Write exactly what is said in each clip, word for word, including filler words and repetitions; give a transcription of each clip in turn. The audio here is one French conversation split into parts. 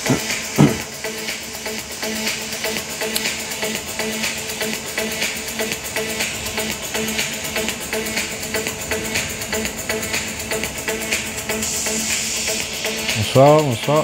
Bonsoir, bonsoir.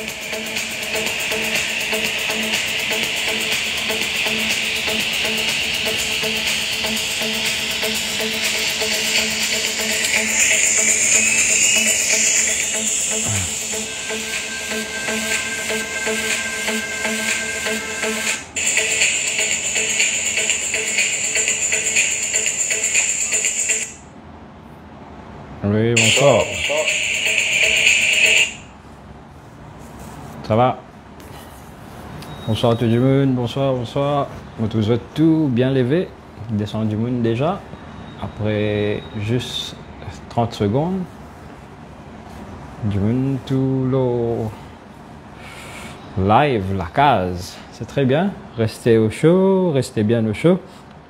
Oui, bonsoir. Ça va? Bonsoir tout le monde, bonsoir, bonsoir. Vous tous êtes tout bien levé, descend du monde déjà. Après juste trente secondes. Du monde tout le live, la case. C'est très bien. Restez au chaud, restez bien au chaud.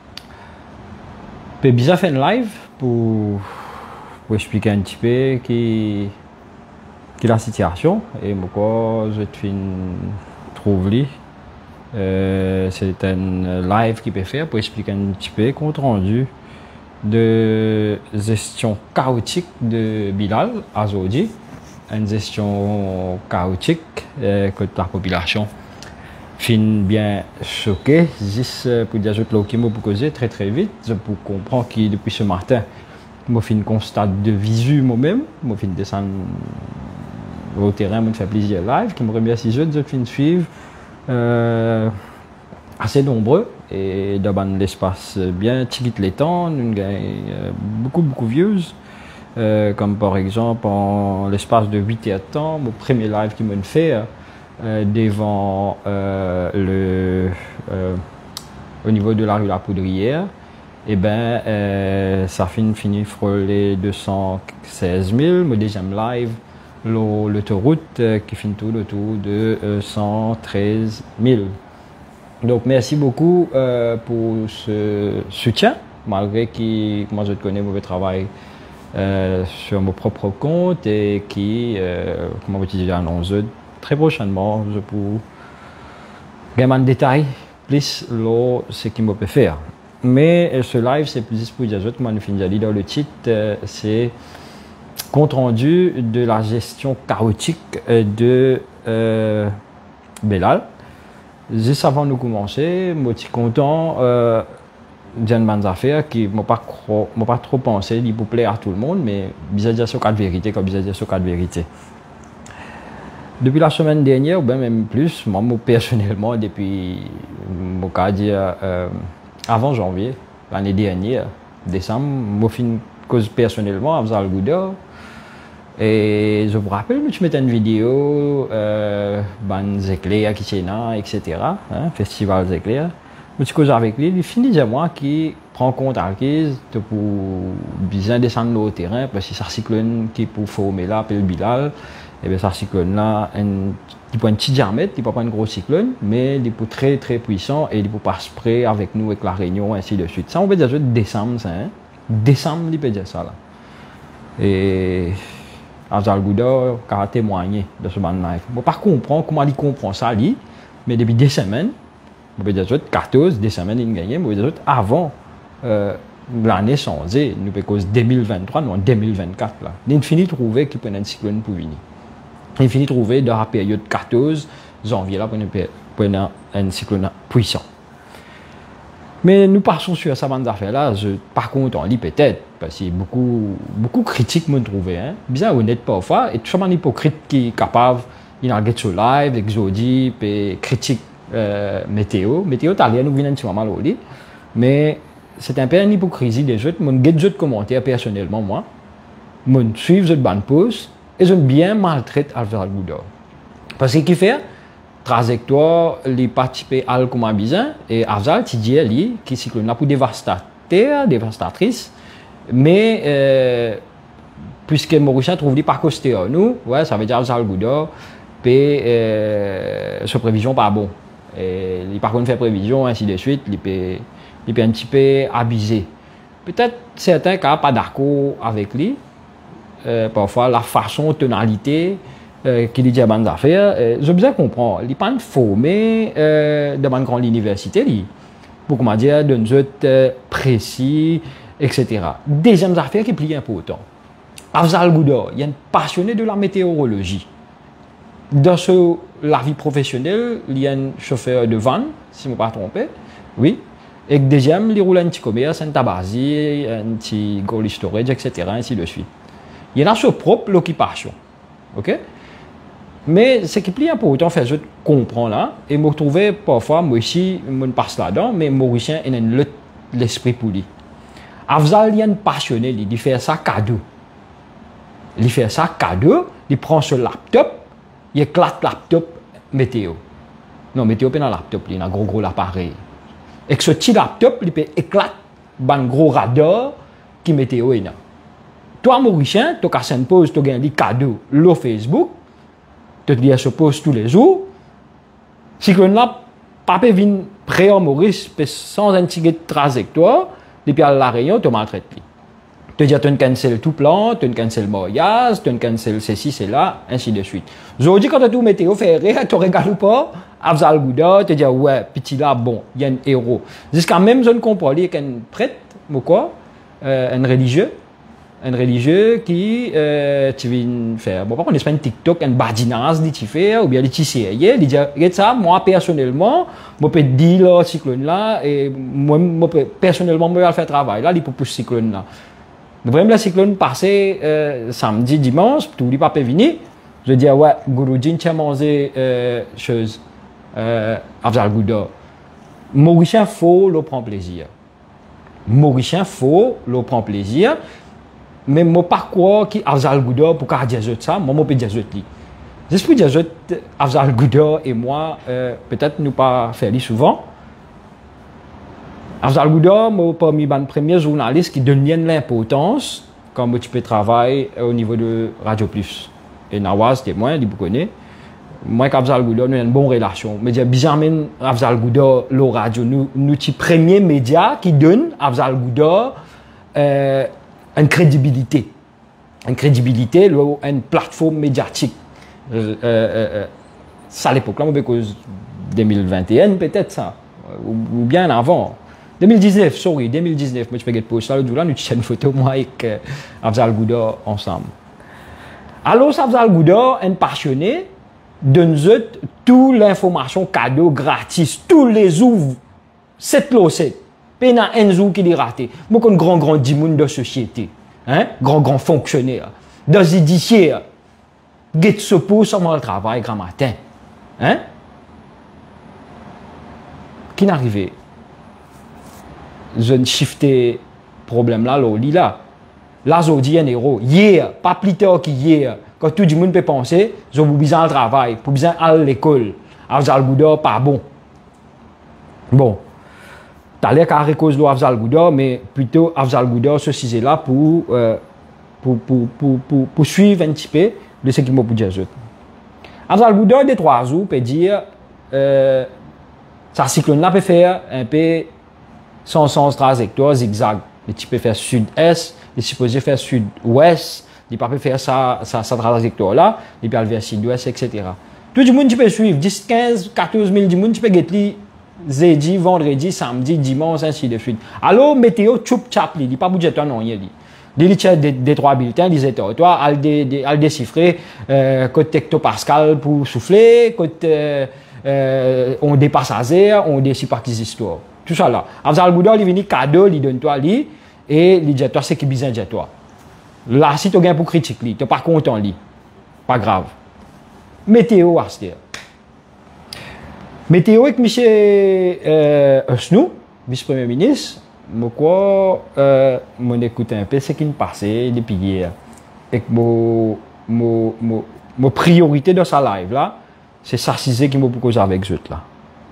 J'ai bien fait une live pour, pour expliquer un petit peu qui. la situation et pourquoi je trouve li euh, c'est un live qui peut faire pour expliquer un petit peu compte rendu de gestion chaotique de Bilal Azodi, une gestion chaotique euh, que la population fin bien choquée. Juste pour dire que l'autre mot pour causer très très vite, je peux comprendre que depuis ce matin je fin constat de visu moi-même, je fin descendre au terrain, me fait plaisir live, qui me remercie je de fin suivre euh, assez nombreux et dans l'espace bien petit les temps, nous gagne beaucoup beaucoup views, euh, comme par exemple en l'espace de huit heures de temps, mon premier live qui me fait euh, devant euh, le euh, au niveau de la rue La Poudrière, et ben euh, ça finit fini frôler deux cent seize mille, mon deuxième live l'autoroute euh, qui finit tout autour de euh, cent treize mille. Donc merci beaucoup euh, pour ce soutien, malgré que moi je connais mauvais travail euh, sur mon propre compte et qui, euh, comment vous dire, annonce très prochainement, je peux gagner un détail plus là, ce qu'il me peut faire. Mais euh, ce live c'est plus pour dire que moi je finis dans le titre, euh, c'est compte rendu de la gestion chaotique de euh, Bilal. Juste avant de commencer, je suis content euh, d'une bonne affaire qui ne m'a pas, pas trop pensé, il peut plaire à tout le monde, mais bizarre dire ce cas de vérité, comme bizarre dire ce cas de vérité. Depuis la semaine dernière, ou bien même plus, moi, moi personnellement, depuis mon cas dire euh, avant janvier, l'année dernière, décembre, moi fin cause personnellement à Zalgouda. Et je vous rappelle, je mettais une vidéo, euh, ban éclairs qui est là, et cetera. Hein, festival éclairs. Je suis cause avec lui, il finit de moi qui prend compte à l'acquise pour bien descendre au terrain, parce que c'est un cyclone qui pour former là, appelle Bilal. Et bien, ce cyclone là, il peut un petit diamètre, il peut pas un gros cyclone, mais il peut très très puissant et il peut pas spray avec nous, avec la Réunion, ainsi de suite. Ça, on peut dire décembre, ça, hein. Décembre, il peut dire ça là. Et Azalgouda a témoigné de ce man live. Bon, par contre, comment il comprend ça, lui, mais depuis des semaines, on peut dire quatorze, des semaines, il gagne, on peut dire avant euh, l'année changée, nous peut cause deux mille vingt-trois, non deux mille vingt-quatre là. Il finit de trouver qu'il peut un cyclone pour venir. Il finit de trouver dans la période quatorze janvier là pour un cyclone puissant. Mais nous passons sur cette bande d'affaires là, je, par contre on lit peut-être, parce que beaucoup, beaucoup critiques me trouvé, hein, bien honnête parfois, et tout simplement hypocrite qui est capable, il a regardé sur live, exodi, et critique euh, météo, météo italien nous vient un petit moment là, mais c'est un peu une hypocrisie des autres, mon get de commentaires personnellement moi, mon suivre cette bande post, et je bien maltraite Azalgouda. Parce que qui fait? Trajectoire, les participants à comme bizarre et Azal tu dis ali qui cyclone là pour dévastateur, dévastatrice, mais euh, puisque Mauricien trouve dit par costé nous, ouais, ça veut dire Azalgouda peut euh, se prévision pas bon. Et il par contre fait prévision ainsi de suite, il peut il peut un petit peu abusé. Peut-être certains cas pas d'accord avec lui. Euh, parfois la façon, tonalité euh, qui dit à bonnes affaires, euh, je bien comprendre. Il n'est pas formé euh, dans une grande université, li. Pour comment dire, d'un autre euh, précis, et cetera. Deuxième affaire qui est plus important. Afzal Gouda, il y a un passionné de la météorologie. Dans ce, la vie professionnelle, il y a un chauffeur de van, si je ne me pas trompé. Oui. Et deuxième, il roule un petit commerce, un tabac, un petit gold storage, et cetera. Ainsi de suite. Il y a sa propre occupation. OK? Mais ce qui est plus important, fait, je comprends là, et me retrouver parfois, moi aussi, je passe là-dedans, mais Mauricien, il a l'esprit pour lui. Afzal, il y a un passionné, il fait ça cadeau. Il fait ça cadeau, il prend ce laptop, il éclate le laptop météo. Non, météo, pas dans le laptop, il a un gros gros appareil. Et que ce petit laptop, il peut éclater un gros radar qui météo est là. Toi, Mauricien, tu as une pause, tu as un cadeau, le Facebook, tu te se pose tous les jours. Si tu n'as pas venu près en Maurice, sans un petit trajectoire, depuis la réunion, tu maltraites. Tu dis, tu as cancel tout plan, tu as cancel mariage, tu as cancel ceci, cela, ainsi de suite. Aujourd'hui, quand tu as tout météo ferré, tu regardes pas, Afzal Gouda, tu dis, ouais, petit là, bon, il y a un héros. Jusqu'à même, je ne comprends pas, il y a un prêtre, ou quoi, euh, un religieux, un religieux qui, euh, tu viens faire, bon, par contre, on pas un TikTok, un badinage, dit tu fais, ou bien dit tu sais, il dit, regarde ça, moi, personnellement, je peux dire, là, cyclone là, et moi, moi personnellement, je vais faire travail là, il peut pousser cyclone là. Vraiment, le cyclone passé euh, samedi, dimanche, tout le monde venir. Je dis, ouais, Gouroudjin, tu as mangé euh, chose, euh, Afzal Gouda. Mauricien, faut le prendre plaisir. Mauricien, faut le prendre plaisir. Mais moi, pas quoi qui Afzal Gouda pour qu'à dire ça, moi, je peux dire ça. J'espère dire Afzal Gouda et moi, euh, peut-être nous pas faire souvent. Afzal Gouda, moi, parmi les premiers journalistes qui donnent l'importance quand tu peux travailler au niveau de Radio Plus. Et Nawaz, c'est moi, il vous connaît. Moi et Afzal Gouda, nous avons une bonne relation. Mais j'ai bizarrement Afzal Gouda, le radio, nous, nous sommes les premiers médias qui donnent à Afzal Gouda euh, une crédibilité. Une crédibilité, une plateforme médiatique. Euh, euh, euh, ça à l'époque, là, parce deux mille vingt et un, peut-être ça. Ou, ou bien avant. deux mille dix-neuf, sorry, deux mille dix-neuf, moi je peux poster ça, là, nous avons une photo, moi, avec euh, Afzal Gouda ensemble. Alors, Afzal Gouda, un passionné, donne toute l'information cadeau gratis, tous les jours, sept lots sept. Puis, il y a un jour qui est raté. Moi, comme grand, grand dimoun de société, hein, grand, grand fonctionnaire, dans les éditions, qui se pose sur le travail grand matin, hein, qui n'est arrivé? Je ne shifté problème là, là, là. Là, je dis un héros. Hier, pas plus tard qu'hier, quand tout le monde peut penser, je vous besoin de travail, pour besoin aller à l'école. Afzal Gouda, pas bon. Bon. Tu as l'air qu'à cause de Afzal Gouda, mais plutôt Afzal Gouda, ceci est là pour, euh, pour, pour, pour, pour, pour suivre un petit peu de ce qu'il m'a dit. Afzal Gouda, de trois jours, peut dire, euh, ça cyclone là peut faire un peu sans sens trajectoire zigzag. Tu peux faire sud-est, tu peux faire sud-ouest, tu peux faire ça, ça, ça trajectoire là, tu peux aller vers sud-ouest, et cetera. Tout le monde tu peux suivre, dix, quinze, quatorze mille du monde, tu peux get jeudi, vendredi, samedi, dimanche, ainsi de suite. Alors, météo, tchoup tchap, il n'y a pas de temps, non, il y a dit. Il y a des trois bulletins, des territoires, al déchiffrer, euh, côté hectopascal pour souffler, côté, euh, euh, on des passagers, on des sympathies histoires. Tout ça là. Afzal Gouda, il vient cadeau, il donne toi, lui, et il dit toi, c'est qui bizarre, dit toi. Là, si tu as pour critique, tu n'es pas content, lui. Pas grave. Météo, Astir. Météo avec M. Euh, Osnou, vice-premier ministre, je crois, euh, je écoute un peu ce qui me passait depuis hier. Et que ma priorité de sa live là, c'est ça qui m'a proposé avec eux là.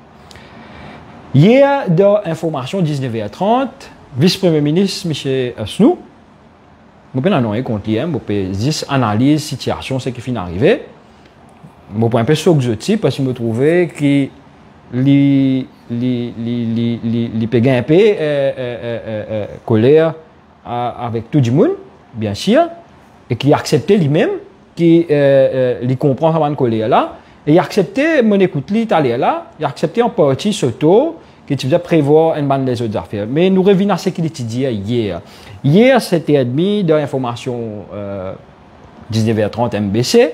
Hier, dans Information dix-neuf heures trente, vice-premier ministre M. Osnou, je peux en compte hier, je peux dire analyse situation, ce qui finit d'arriver. Je peux un peu sur que parce que je me trouvais que les les les les les péguins un peu euh, euh, euh, euh, colère avec tout le monde, bien sûr, et qui acceptait lui-même qui euh, euh, comprend comment coller là. Et il a accepté, mon écoute l'italien là, il a accepté en partie ce taux que tu faisais prévoir une bande des autres affaires. Mais nous revenons à ce qu'il dit hier. Hier, c'était admis dans l'information euh, dix-neuf heures trente M B C.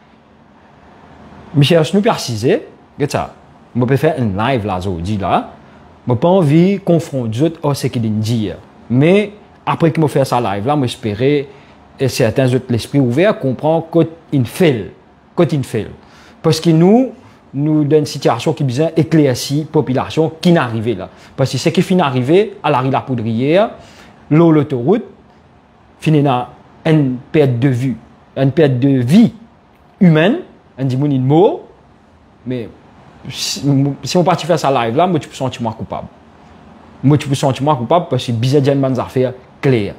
Michel nous précisé, que ça, je peux faire un live là aujourd'hui là. Je n'ai pas envie de confronter à ce qu'il dit. Mais après que je fais ça live là, j'espère et certains autres l'esprit ouvert comprennent qu'il fait. Qu'il fait. Parce que nous, nous dans une situation qui besoin éclaircie population qui n'arrive là. Parce que ce qui finit arrivé à la rue La Poudrière, l'eau l'autoroute, finit dans une perte de vue, une perte de vie humaine, on dit une mot, mais si, si on partit faire ça live là, moi tu peux sentir moi coupable. Moi tu peux sentir moi coupable parce que bizarre d'une bonne affaire claire.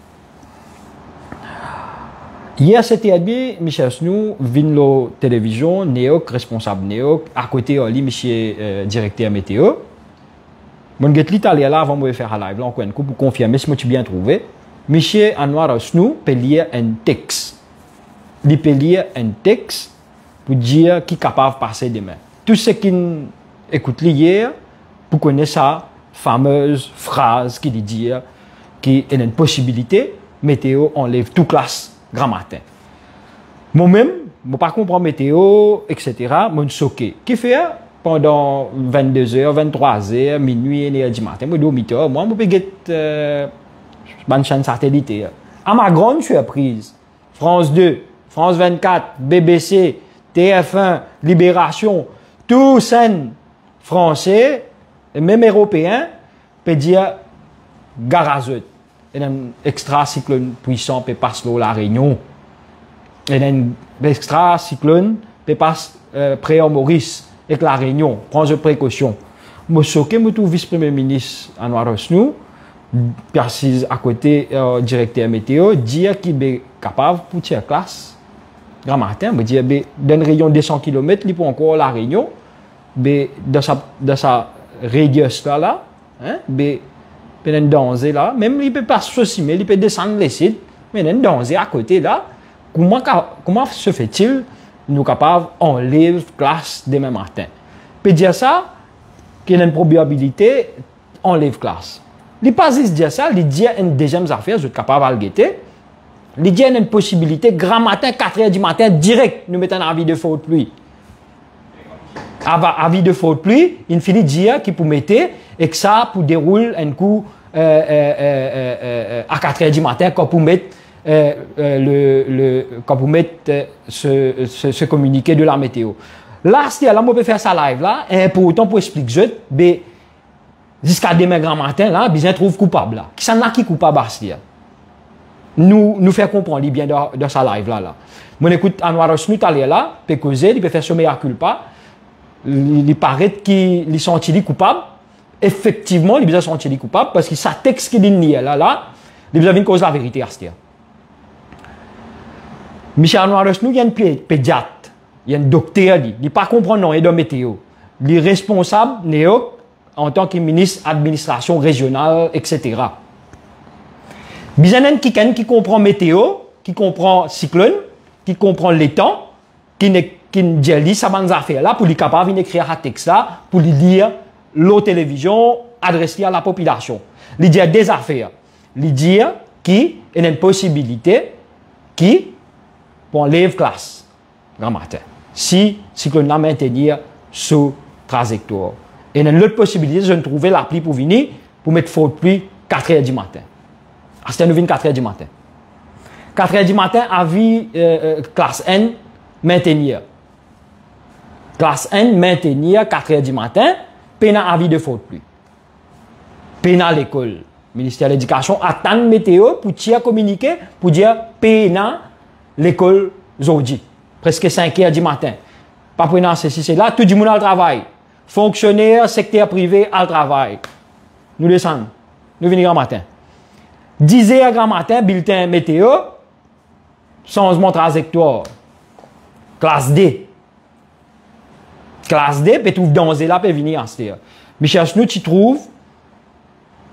Hier, c'était bien, Michel Snou, vient la télévision, Néoc, responsable Néoc, à côté, lui, monsieur euh, directeur météo. Mon get l'italien là, avant de faire un live, là, encore une coup, pour confirmer si tu bien trouvé. Monsieur Anwar Snou peut lire un texte. Il peut lire un texte pour dire qui est capable de passer demain. Tout ce qui écoute hier, pour connaître sa fameuse phrase qui dit qu'il y a une possibilité, météo enlève toute classe. Grand matin. Moi-même, je ne pas comprendre météo, et cetera. Je suis choqué. Qui fait pendant vingt-deux heures, vingt-trois heures, minuit, une heure du matin, je suis dormir. Moi, je peux get une chaîne satellite. À ma grande surprise, France deux, France vingt-quatre, B B C, T F un, Libération, tous ces Français, et même Européens, peuvent dire garazeux. Il y a un extra cyclone puissant qui passe dans la Réunion. Il y a un extra cyclone qui passe euh, près en Maurice avec la Réunion. Prends des précautions. Je suis choqué, je suis vice-premier ministre Anwar Snou, précise à côté euh, directeur météo, dire qu'il est capable pour tirer classe. Grand matin, je dire dans une région de deux cents kilomètres, il peut encore la Réunion, dans sa, dans sa radius là, là hein, il y a un danger là, même il peut pas se mais il peut descendre les sites, mais il y a un danger à côté là. Comment, comment se fait-il nous capables d'enlever classe demain matin? Peut dire ça, qu'il y a une probabilité enlève classe. Il ne pas juste dire ça, il dit une deuxième affaire, je suis capable de le guetter. Il dit une possibilité, grand matin, quatre heures du matin, direct, nous mettons un avis de faute pluie. Avis de faute pluie, il finit de dire qu'il peut mettre et que ça pour dérouler un coup euh, euh, euh, euh, à quatre heures du matin quand pour mettre euh, euh, le, le quand pour mettre euh, ce, ce, ce communiqué de la météo. Là, si là, on peut faire ça live là, et pour autant pour expliquer, ben jusqu'à demain grand matin là, bien trouve coupable là. Qui s'en a qui coupable à ce Nous nous faire comprendre bien dans, dans sa live là là. Mon écoute Anwar Snou allé là, peut causer, il peut faire ce mea culpa. Il, il paraît qu'il senti coupable. Effectivement, il a senti coupable parce que sa texte qui dit là, là, il a une cause la vérité à ce dire. Michel Anwar Snou, il y a un pédiatre, il y a un docteur, il ne pas comprendre non, il est de météo. Il est responsable, Néo, en tant que ministre administration régionale, et cetera. Il y a un qui, qui comprend météo, qui comprend cyclone, qui comprend les temps, qui n'est qui dit ça bonnes affaires là pour lui capable d'écrire un texte là pour lui dire la télévision adressée à la population. Il dit des affaires. Il dit qu'il y a une possibilité qui pour enlever classe grand matin. Si cyclone là maintenir sous trajectoire. Et il y a une autre possibilité de trouver l'appli pour venir pour mettre faute pluie quatre heures du matin. C'est nous quatre heures du matin. quatre heures du matin avis euh, euh, classe N maintenir. Classe N, maintenir quatre heures du matin, pénal avis de faute pluie. Pénal l'école. Ministère de l'Éducation attend météo pour tirer communiquer, pour dire pénal l'école aujourd'hui. Presque cinq heures du matin. Pas pénal ceci, c'est là, tout le monde a le travail. Fonctionnaires, secteur privé, à le travail. Nous descendons. Nous venons grand matin. dix heures grand matin, bulletin météo, changement de trajectoire. Classe D. Classe D, peut trouver dans là, peut venir en stéréo. Michel Snou, tu trouves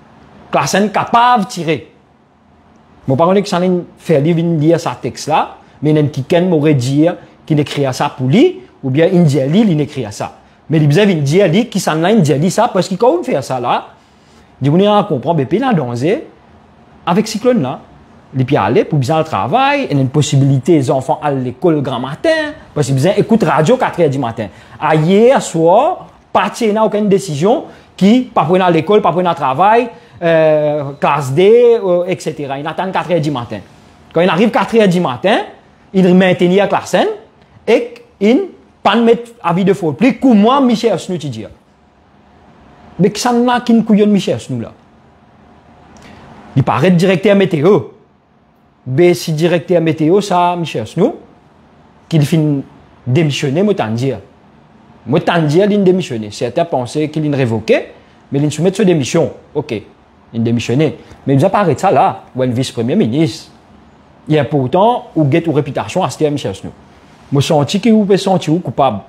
classe N capable de tirer. Bon, par contre, que ça faire lui venir dire sa texte là, Mais il y a quelqu'un m'aurait dit qu'il écrit ça pour lui, ou bien il dit lui, il écrit ça. Mais il dit dire lui qui s'en a il dit ça parce qu'il quand on fait ça là, il dit on comprend ben puis là danser avec cyclone là. Les puis aller pour bien le travail, il y a une possibilité les enfants à l'école grand matin parce qu'ils besoin écoute radio quatre heures du matin. À hier soir, partir n'a aucune décision qui pas prendre à l'école, pas prendre à travail, euh, classe D, euh, et cetera. Il attend quatre heures du matin. Quand il arrive quatre heures du matin, il maintenir la classe et il pas mettre avis de faute. Plus que moi Michel Asnou tu dis. Mais qui ça n'a qu'une couillonne Michel Asnou là. Il paraît directeur météo. Ben, si directeur météo, ça, Michel Asnou, qu'il finit démissionner, moi t'en dire. Moi t'en dire, il démissionner. Certains pensaient qu'il révoqué, mais il soumet sa démission. Ok, il démissionné. Mais il a pas arrêté ça là, ou un vice-premier ministre. Il y a pourtant, ou get ou réputation à ce Michel Asnou. Moi senti qu'il peut sentir coupable.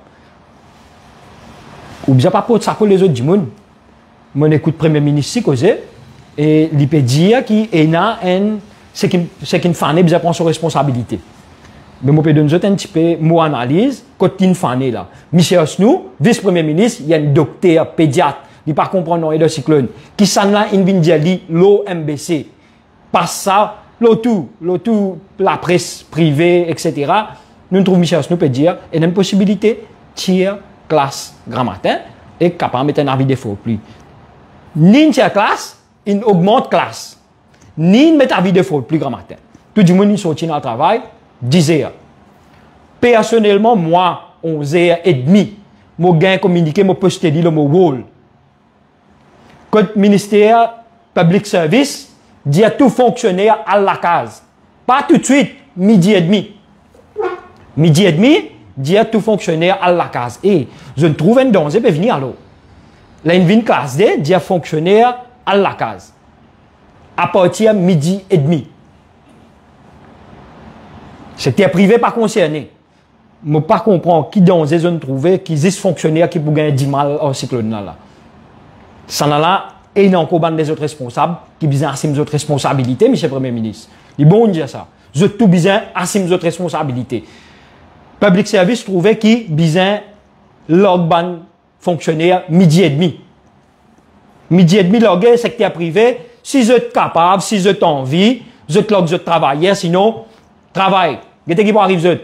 Ou bien pas pour ça pour les autres du monde. Moi écoute premier ministre si causé, et il peut dire qu'il y a un c'est qu'une femme bien prend ses responsabilités. Mais moi, je peux donner un petit peu mon analyse quand une femme là. Michel Asnou, vice-premier ministre, il y a un docteur pédiatre, il ne pas comprendre non et de cyclone, qui s'en là, il vient dire l'O M B C. Pas ça, l'auto, l'auto, la presse privée, et cetera. Nous trouvons Michel Asnou peut dire, il y a une possibilité, tiers, classe, grand matin, et capable de mettre un avis de faux plus. Ni une tiers classe, il augmente classe. Ni mettre avis de faute plus grand matin. Tout le monde sorti dans le travail, dix heures. Personnellement, moi, onze heures et demie, je gagne communiqué, je poste dit le mot rôle. Quand le ministère Public Service dit à tout fonctionnaire à la case. Pas tout de suite, midi et demi. Midi et demi, dit à tout fonctionnaire à la case. Et je trouve un danger pour venir à l'eau. Là, une vine classe D, dit à fonctionnaire à la case. À partir de midi et demi. Secteur privé pas concerné. Je ne pas comprendre qui dans les zones trouvées, qui existe fonctionnaires qui pour gagner dix mal au cyclone là. Ça là, et il y a encore des autres responsables qui besoin assumer les autres responsabilités, monsieur le Premier ministre. Il est bon de dire ça. Je tout besoin assumer les autres responsabilités. Public Service trouvait qui besoin l'organe fonctionnaire midi et demi. Midi et demi, l'organe secteur privé. Si vous êtes capable, si vous êtes envie, vous êtes là, vous êtes travailleur, sinon, travail. Qu'est-ce qui arrive, vous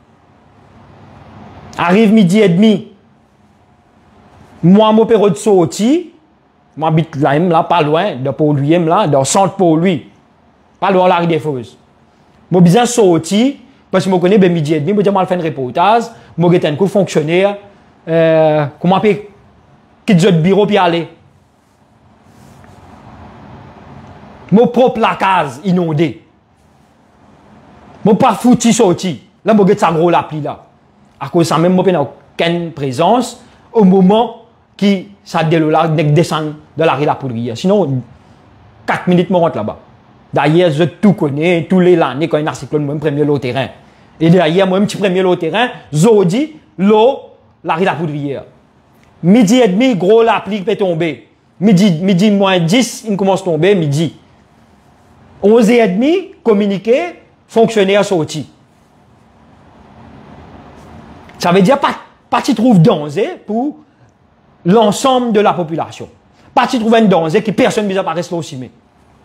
arrive midi et demi. Moi, mon période de sortie, moi, j'habite là, là, pas loin, de Pau-Louis, là, dans le centre Pau-Louis. Pas loin de la rue des Fosses. Moi, besoin sortir, parce que je connais ben midi et demi, je vais faire un reportage, je vais un coup fonctionnaire, euh, comment on peut quitter le bureau puis aller. Mon propre la case inondée. Mon pas foutu sorti. Là, je vais gros l'appli là. À cause de ça, même, je n'ai aucune présence au moment qui ça descend de la rue la poudrière. Sinon, quatre minutes, je rentre là-bas. D'ailleurs, je tout connais, tous les années, quand il y a un cyclone, moi, je premier l'eau terrain. Et d'ailleurs, moi, je premier l'eau terrain, Zodi, l'eau, la rue la poudrière. Midi et demi, gros l'appli peut tomber. Midi, midi moins dix, il commence à tomber, midi. onze heures trente, communiqué, fonctionnaire sorti. Ça veut dire pas, pas tu trouves danger pour l'ensemble de la population. Pas tu trouves un danger que personne ne va rester aussi. Mais.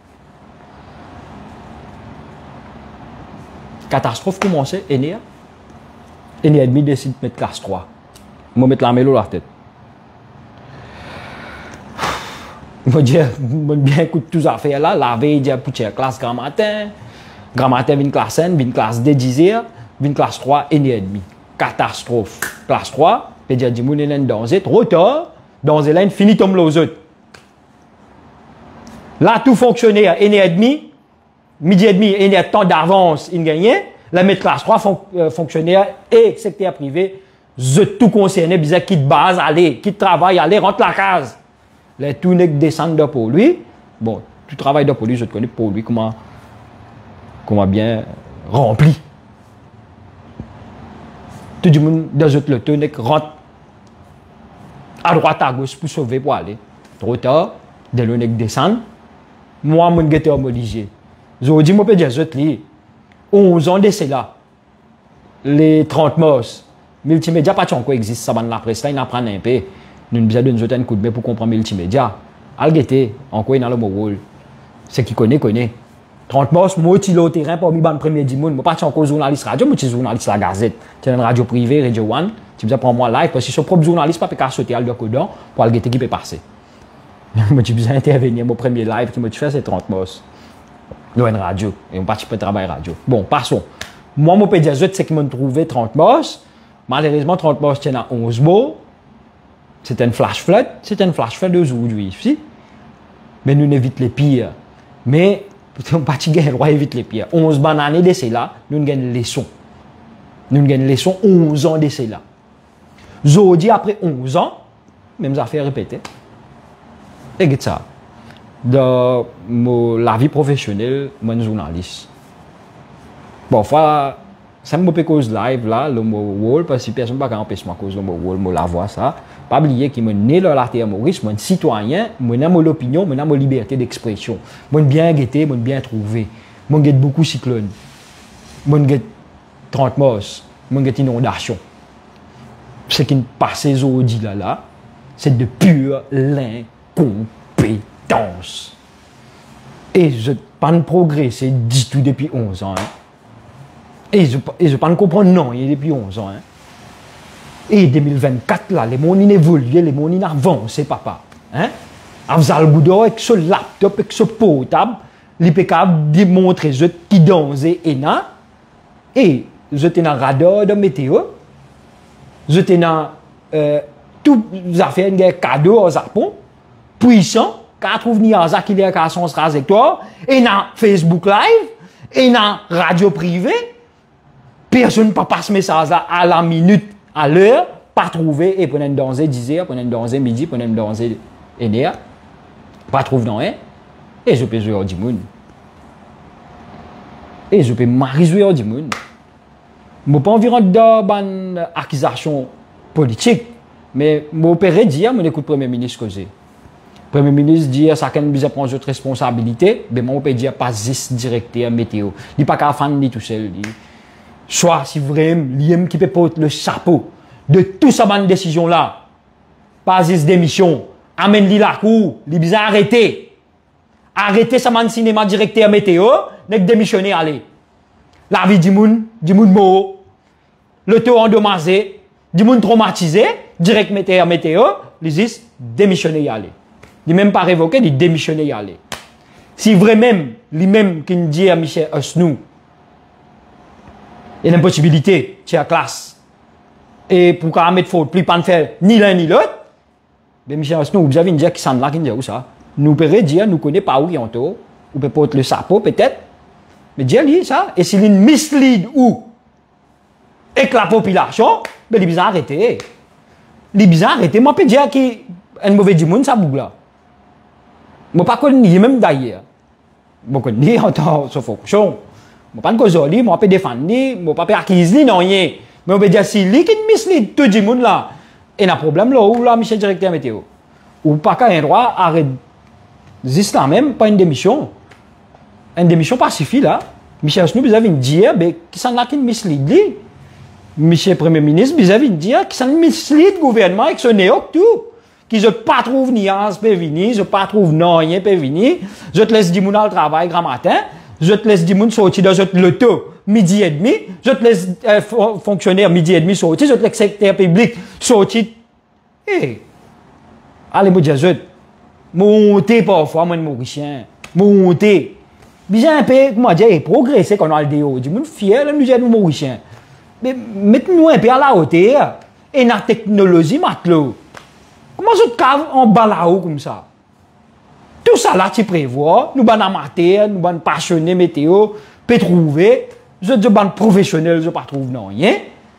Catastrophe commence, et né. Et né et demi décide de mettre classe trois. Je vais mettre la mélo la tête. Je dire, bien écoute tout ça faire là, la veille, dire pour classe grand matin, grand matin, une classe un, une classe deux, dix heures, une classe trois, et et demi. Catastrophe. Classe trois, peut dire, du monde est dans un trop tard, dans un fini comme les autres. Là, tout fonctionnaire, et et demi, midi et demi, et il temps d'avance, il gagne, la mettre classe trois, fon, euh, fonctionnaire et secteur privé, je tout concerné, bizarre, quitte base, aller, quitte travail, aller, rentre la case. Les tout n'est que descendre pour lui. Bon, tu travailles pour lui, je te connais pour lui, comment, comment bien rempli. Tout le monde dans le tout n'est que rentre à droite, à gauche pour sauver, pour aller. Trop tard, de l'eau n'est que descendre. Moi, mon guetteur me disait, je dis, moi, je peux dire, je te lis, onze ans de cela. les trente mos, multimédia, pas de quoi existe, ça va dans la presse, là, il apprend un peu. Nous avons besoin de nous un coup de main pour comprendre multimédia. Algété, en quoi il y a le mot rôle. C'est qui connaît, connaît. trente mos, moi, je suis au terrain pour le premier dix moun. Je ne suis pas encore journaliste radio, mais je suis journaliste la Gazette. C'est une radio privée, Radio One. Tu me prends moi live parce que son propre journaliste ne peut pas sauter à l'Ocodon pour Algété qui peut passer. Moi, j'ai besoin d'intervenir. Mon premier live qui m'a fait, c'est trente mos. Dans une radio. Et on participe au travail radio. Bon, passons. Moi, mon pédiatre, c'est qu'il m'a trouvé trente mos. Malheureusement, trente mos, c'est à onze mots. C'est un flash flood. C'est un flash flood d'aujourd'hui ici. Mais nous évitons les pires. Mais, on ne peut pas éviter les pires. onze bonnes années d'essai là, nous avons une leçon. Nous avons une leçon, onze ans d'essai là. Aujourd'hui, après onze ans, même affaire répétée. Et c'est ça. Dans la vie professionnelle, je suis journaliste. Bon, enfin, ça me fait cause live là, le mot rôle, parce que personne ne peut empêcher ma cause le mot rôle, la voix ça. Pas oublier que je suis né dans la terre Maurice, je suis un citoyen, je suis mon opinion, je suis ma liberté d'expression. Je suis bien guetté, je suis bien trouvé. Je suis beaucoup de cyclones. Je suis trente mos, je suis inondation. Ce qui ne passe aujourd'hui là, là c'est de pure l'incompétence. Et je ne pas progresser du tout depuis onze ans. Hein. Et je ne pas comprendre non, il depuis onze ans. Hein. Et deux mille vingt-quatre, là, les mondes évoluent, les mondes avancent, papa. Hein? Avec le boudou, avec ce laptop, avec ce portable, les P K démontrent je qui dansent et na. Et je t'ai dans radar de météo. Je t'ai dans euh, toutes les affaires de cadeaux au Japon. Puissant, car trouve ni en qui est à son trajectoire. Et dans Facebook Live. Et dans radio privée. Personne ne peut pas passer message à la minute. À l'heure, pas trouver, et prenez une danger dix heures, prenez une danger midi, prenez une danger une heure, pas trouver dans un, et je peux jouer au dimoun. Et je peux m'arriver au dimoun. Je ne peux pas environ d'une accusation politique, mais je peux dire, je écoute le Premier ministre que j'ai. Le Premier ministre dit que chacun a besoin de prendre votre responsabilité, mais je peux dire pas juste directeur météo. Il n'est pas qu'à faire tout seul. Soit si vraiment l'I qui peut porter le chapeau de toute sa bonne décision là, pas juste démission, amène-lui la cour, il besoin arrêter. Arrêter sa man cinéma directeur météo, n'est que démissionner aller. La vie du monde, du monde mort, le taux endommagé, du monde traumatisé, direct météo météo, il dit démissionner y aller. Il même pas révoqué, il démissionner y aller. Si vraiment, lui-même qui dit à Michel Osnou, il y a une possibilité, c'est la classe. Et pour qu'on mette faute, plus pas de faire ni l'un ni l'autre, mais Michel Osnou, vous avez une dire qui s'en là, qui dit où ça. Nous pouvons dire, nous ne connaissons pas où il y a un taux, ou peut porter le chapeau peut-être, mais dire lui ça, et s'il une mislead ou, et que la population, ben il est bizarre arrêté. Il est bizarre arrêté. Moi, je peux dire qu'il y a un mauvais du monde, ça bouge là. Moi, pas connais même d'ailleurs. Moi, je connais en tant que fonction. Je ne peux pas causer, je ne peux défendre, je ne peux pas acquérir, non, rien. Mais on peut dire, si lui qui mislead tout le monde là, il y a un problème là, où là, Michel directeur météo. Ou pas qu'un droit, arrête. Juste là même, pas une démission. Une démission pas suffit là. Michel Osnou, vous avez une dire, mais qui s'en a qui mislead lui. Michel Premier ministre, vous avez une dire, qui s'en mislead le gouvernement avec ce néo tout. Qui ne pas trouve ni ans peut venir, je pas trouve non rien peut venir. Je te laisse dix moun au travail grand matin. Je te laisse dix moun sortir dans le taux midi et demi. Je te laisse euh, fonctionnaire midi et demi sortir. Je te laisse secteur public sortir. Eh, allez, moi dire, je monter parfois, moi, Mauricien. Monter. Bien un peu, comment dire, progresser quand on a le déo. Du monde fier, nous disons, nous, Mauriciens. Mais mettez-nous un peu à la hauteur. Et la technologie, matelot. Comment je cave en bas là-haut comme ça? Tout ça là, tu prévois, nous sommes amateurs, nous sommes passionnés météo, peut trouver, je suis professionnel, je ne pas trouve non rien.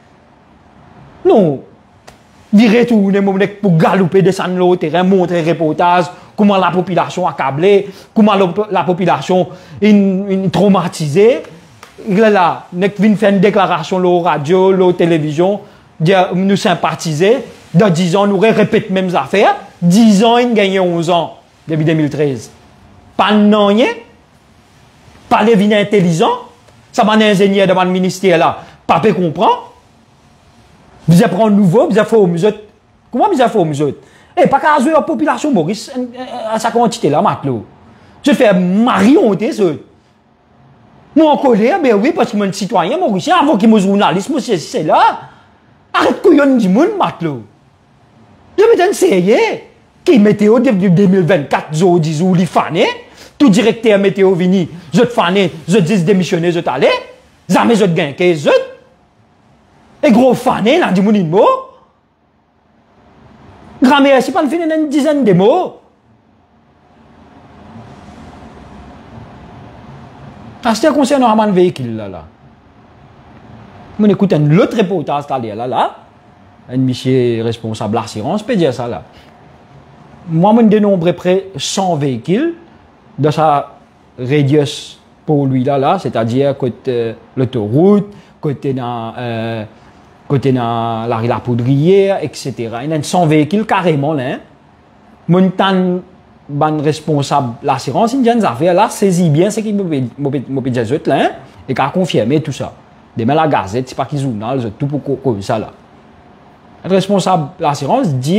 Non, virer tout le monde pour galoper, descendre le terrain, montrer reportage, comment la population accablée, comment la population est traumatisée. Là, là, nous venons faire une déclaration la radio, la télévision, dire nous sympathiser. Dans dix ans, nous répétons les mêmes affaires. dix ans, ils gagnent onze ans, depuis deux mille treize. Pas de rien, pas de vie intelligent. Ça va un ingénieur de mon ministère là. Papa comprend. Vous avez pris un nouveau, vous avez fait au musée. Comment vous avez fait au musée? Eh, pas qu'à jouer la population Maurice, à sa quantité là, matelot. Je fais marionner, ça. Moi, en colère, ben oui, parce que je suis un citoyen mauricien, avant qu'il me journaliste, moi, c'est là. Arrête couillon du monde, matelot. Je me donne sérieux. Qui météo depuis deux mille vingt-quatre, je dis, ou les fans, tout directeur météo vini, je te fané, je dis démissionner, je t'allais. Jamais je te gagne, que je. Et gros fané, là, du monde, mot. Grand-mère, si pas le finir une dizaine de mots. À ce qui concerne un véhicule, là, là. On écoute un autre reportage, là, là. Un monsieur responsable de l'assurance peut dire ça, là. Moi, je dénombre près cent véhicules dans sa radius pour lui, là, là. C'est-à-dire côté euh, l'autoroute, côté dans, euh, côté dans la rue La Poudrière, et cetera. Il y a cent véhicules carrément, là. Mon temps, ban responsable de l'assurance, il y a des affaires là, saisit bien ce qu'il m'a dit là, et qui a confirmé tout ça. Demain, la gazette, c'est pas qu'il journal, tout pour comme ça là. Le responsable de l'assurance dit,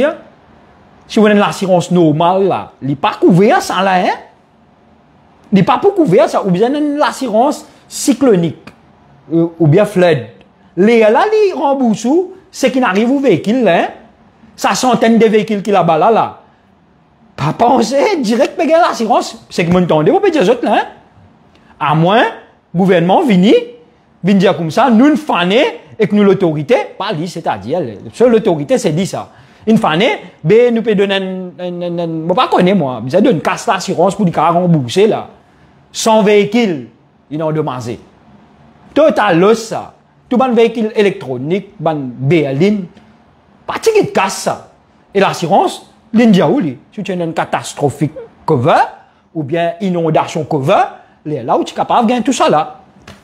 si vous avez l'assurance normale là, il n'est pas couvert ça là, hein? Il n'est pas pour couvert ça, ou bien l'assurance cyclonique, ou, ou bien flood. Les là, les remboursent, c'est qu'il arrive au véhicule là, sa centaine de véhicules qui là-bas là, là. Pas penser direct payer l'assurance, c'est que mon temps vous pouvez dire là, hein? À moins, le gouvernement vini, vient dire comme ça, nous, une fané, et que nous, l'autorité, pas lui, c'est-à-dire, seule l'autorité, c'est dit ça. Une fané, ben, nous pouvons donner un, je pas connaître, moi, vous avez une casse d'assurance pour les cas remboursés, là. cent véhicules, ils ont demandé. Total loss, ça. Tout ban véhicule électronique, ban berline, pas de casse, ça. Et l'assurance, l'India ou li, si tu as une catastrophique cover, ou bien inondation cover, là où tu es capable de gagner tout ça là.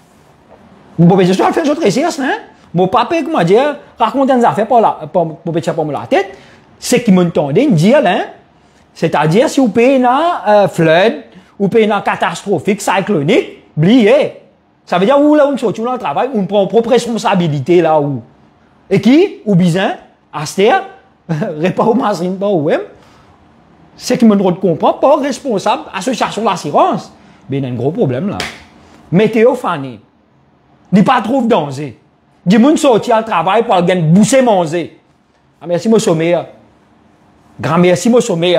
Vous pouvez juste faire d'autres recherches, hein? Mon papa, comment dire, raconte des affaires pour la, pour, pour petit pour la tête, c'est qui m'entendait dire, hein? C'est-à-dire, si vous payez une euh, flood, ou payez une catastrophique cyclonique, oubliez. Ça veut dire, où là, on se retrouve dans le travail, on prend propre responsabilité là où. Et qui, ou bien, à ce terre, réparer aux machines, pas ou même, c'est qui me ne comprend pas responsable, association d'assurance. Mais il y a un gros problème là. Météo fané. Il pas trouve danger. Du monde sorti au travail pour aller bousser manger. Ah, merci, mon sommeil. Grand merci, mon sommeil.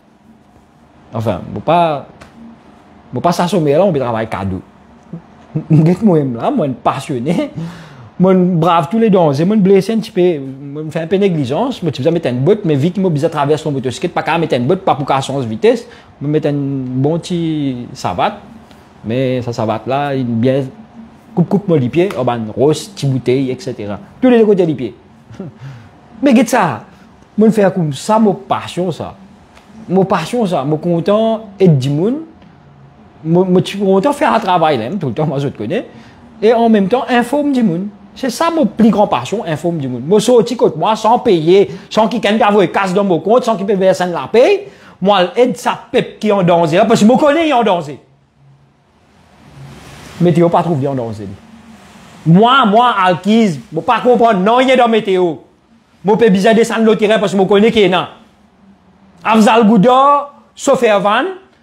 Enfin, je ne pas, je pas s'assommer là, on peut travailler cadeau. Moi, là, moi, passionné. Moi, brave tous les dangers, moi, blessé un petit peu, je fais un peu négligence, moi, tu vas mettre une botte, mais vite, moi, je traverse le motocyclette, pas qu'à mettre une botte, pas pour qu'à changer de vitesse, je mettre un bon petit savate, mais ça savate là, il bien, coupe, coupe, moi, les pieds, oh, ben, rose, petite bouteille, et cetera. Tous les deux côtés des pieds. Mais, qu'est-ce ça? Moi, je fais comme ça, mon passion, ça. Mon passion, ça, mon content, et du monde, moi, je suis content de faire un travail, là, tout le temps, moi, je te connais, et en même temps, informe du monde. C'est ça mon plus grand passion, informe du monde. Moi, sorti côté moi, sans payer, sans qu'il y ait quelqu'un casse dans mon compte, sans qu'il paye verser la paye, moi, aide sa pep qui est en danger, parce que je me connais, il est en danger. Météo pas trouvé en danger. Moi, moi, Alkiz, je ne pas comprendre, non, il est dans météo. Je peux bien descendre le terrain parce que je connais qui est là. Afzal Gouda, chauffeur van,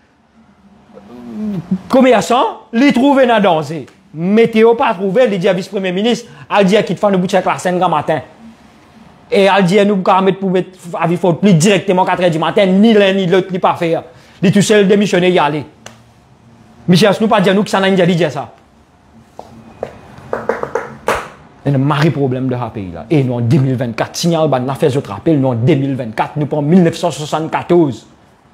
commerçant, les trouver dans danger. Météo pas trouvé, il dit à vice-premier ministre, il dit qu'il faut nous boucher la scène grand matin. Et il dit nous pouvons mettre pour mettre à vie faute plus directement quatre heures du matin, ni l'un ni l'autre, ni pas faire. Il tout seul démissionner y aller. Michel, nous pas dire nous que ça n'a pas dit ça. Il y a un mari problème de ce pays là. Et nous en deux mille vingt-quatre, signal ban n'a fait je te rappelle, nous en deux mille vingt-quatre, nous en mille neuf cent soixante-quatorze.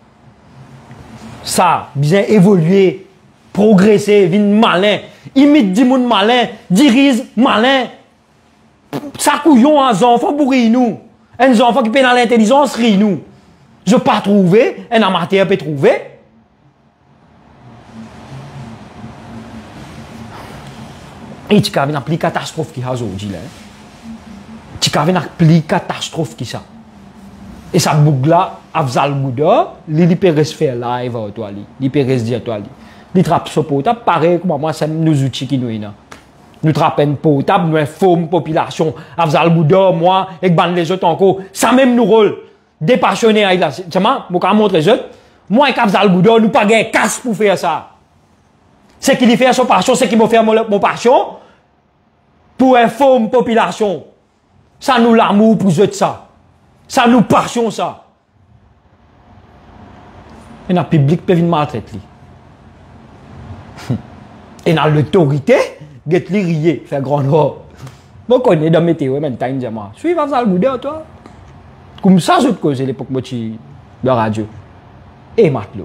Ça, bien évolué, progressé, vin malin. Imite du monde malin, dirige malin. Ça couillon un enfant pour rire nous. Un enfant qui peut dans l'intelligence rire nous. Je ne pas trouver, un amateur peut trouver. Et tu as une plus catastrophe qui a aujourd'hui là. Tu as une plus catastrophe qui ça. Et ça bouge là, Afzal Gouda, il peut rester faire live à toi, il peut rester dire toi. Les trappes sont pareil comme moi, c'est nos outils qui nous ont. Nous trappons potable, nous forme population. Afzal Gouda, moi, et ban les autres encore. Ça même nous rôle. Dépassionné avec la. C'est moi, je vais montrer les autres. Moi, et Afzal Gouda, nous pas gagner casse pour faire ça. C'est qu'il fait son passion, c'est qu'il m'a fait mon, mon passion. Pour informer population. Ça nous l'amour pour eux ça. Ça nous passion ça. Et dans le public peut venir maltraiter. Et dans l'autorité, get li rier, faire grand noir. Moi, je connais dans la météo, maintenant, je dis, suis Afzal Gouda, toi. Comme ça, je te cause l'époque de la radio. Et maintenant.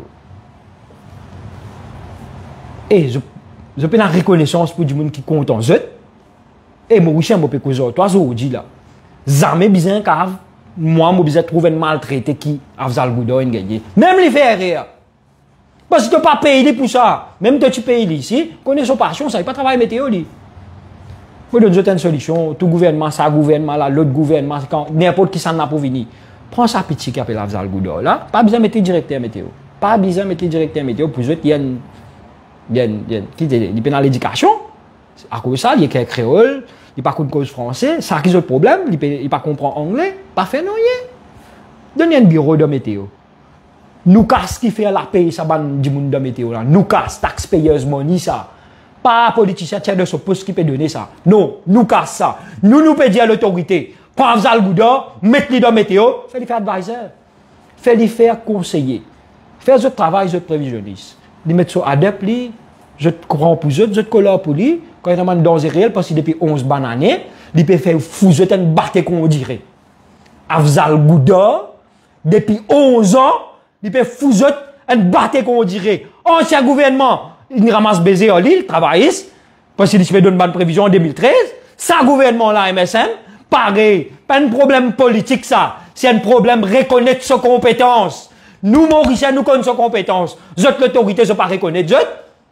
Et je, je peux la reconnaissance pour du monde qui compte en eux. Et moi, je peux causer toi, je dis là. Jamais besoin car moi, je besoin trouver un maltraité qui Afzal Gouda a gagné. Même les faire rire. Parce que tu n'as pas payé pour ça. Même que tu payes ici, connais son passion, ça n'est pas travail météo. Moi, je donne une solution. Tout gouvernement, ça gouvernement, là, l'autre gouvernement, n'importe qui s'en a pour venir. Prends sa petit qui appelle Afzal Gouda. Là, pas besoin de mettre directeur météo. Pas besoin de mettre directeur météo. Pour eux, il y a une. Il y a une. Il y a dans l'éducation. À cause de ça, il y a un créole, il n'y a pas de cause français. Ça qui est le problème. Il ne pas comprendre anglais. Pas fait non, il donne un bureau de météo. Nous casse qui fait la paye, ça ban du monde de météo là. Nous casse, taxpayers money ça. Pas politicien tiers de ce poste qui peut donner ça. Non, nous casse ça. Nous nous peut dire à l'autorité. Prends Afzal Gouda, mettez-le dans météo, fais-le faire advisor. Fais-le faire conseiller. Fais ce travail, je prévisionniste. Ils mettent ça adepte, je te crois pour eux, je te colle pour lui. Quand il y a un danger réel, parce que depuis onze bonnes années, il peut faire fou, je te battre qu'on dirait. Afzal Gouda, depuis onze ans, il peut foutre un battre qu'on dirait. Ancien gouvernement, il ramasse baiser en l'île, travailliste, parce qu'il fait une bonne prévision en deux mille treize. Ça, gouvernement là, M S M, pareil, pas un problème politique ça. C'est un problème reconnaître ses compétences. Nous, Mauriciens, nous connaissons ses compétences. Vous êtes l'autorité, je ne pas reconnaître. Vous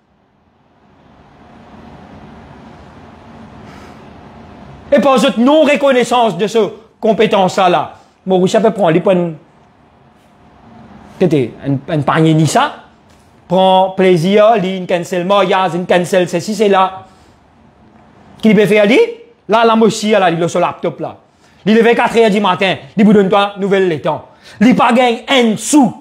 et pour cette non-reconnaissance de ces compétences-là, Mauricien peut prendre les points. Un, un panier ni ça, prend plaisir, il cancel mariage, il cancel ceci, c'est là. Qui peut faire, lui? Là, la mochie, là, il est sur le laptop, là. Il est quatre heures du matin, il vous donne toi, nouvelle l'étang. Il pas gagné un sou.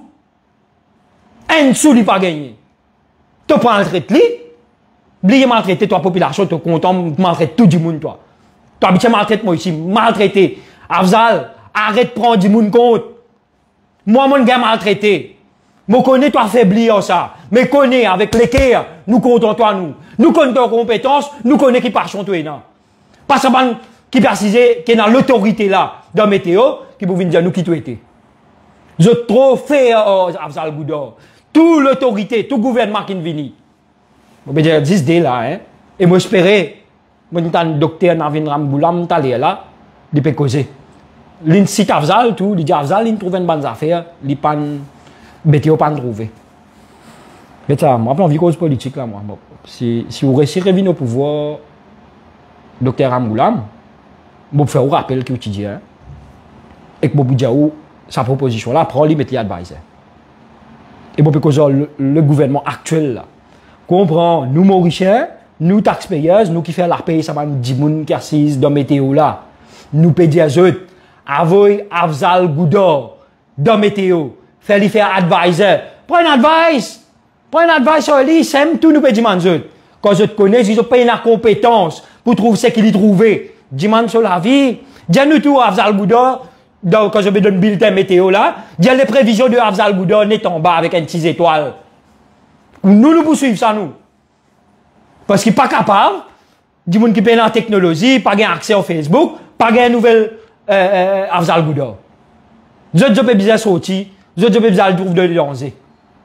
Un sou, il pas gagné. Tu prends le traite, lui. Oubliez maltraiter toi, population, tu es content, maltraiter tout le monde, toi. Tu habites maltraiter moi ici, maltraiter. Afzal, arrête de prendre du monde compte. Moi, mon gars maltraité. Je connais toi affaibli en ça. Mais connais avec l'équerre, nous comptons toi, nous. Nous connaissons tes compétences, nous connaissons qui parchons toi, non. Pas seulement qui précise qui est dans l'autorité là, dans météo, qui vous dire nous qui tu étais. Je trop fait, euh, Afzal Gouda. Toute l'autorité, tout gouvernement qui vient. Je vais dire dix dés là, hein. Et moi, j'espérais, moi, le docteur Navin Ramgoulam, t'allais là, il peut causer. Il cite Afzal, tout, il dit Afzal, il trouve une bonne affaire, il pas météo pas trouvé. Mais ça, moi, j'ai envie de cause politique là, moi. Si, si vous réussissez à revenir au pouvoir, docteur Ramgoulam, je vais faire un rappel qui est quotidien. Et que je vais dire sa proposition là, prend, il met l'advisor. Et je vais causer le, le gouvernement actuel là. Comprend, nous Mauriciens, nous taxpayers, nous qui faisons la paye, ça va nous dire qui assise dans météo là. Nous payons les autres. Avoy Afzal Gouda dans météo. Fais-lui faire advisor. Prends un advice. Prends un advice sur lui. C'est tout nous peut dire manzot. Quand je te connais, je paye la compétence pour trouver ce qu'il y trouvé. Dis-moi sur la vie. Dis-nous tout Afzal Gouda. Quand je me donne bulletin météo là, dis les prévisions de Afzal Gouda n'est en bas avec un petit étoile. Nous nous poursuivons ça nous. Parce qu'il n'est pas capable. Dis-moi qui paye la technologie, pas gain accès au Facebook, pas gain nouvelle Euh, euh, Afzal Gouda. Je ne peux pas sortir, je ne peux pas trouver de lancer.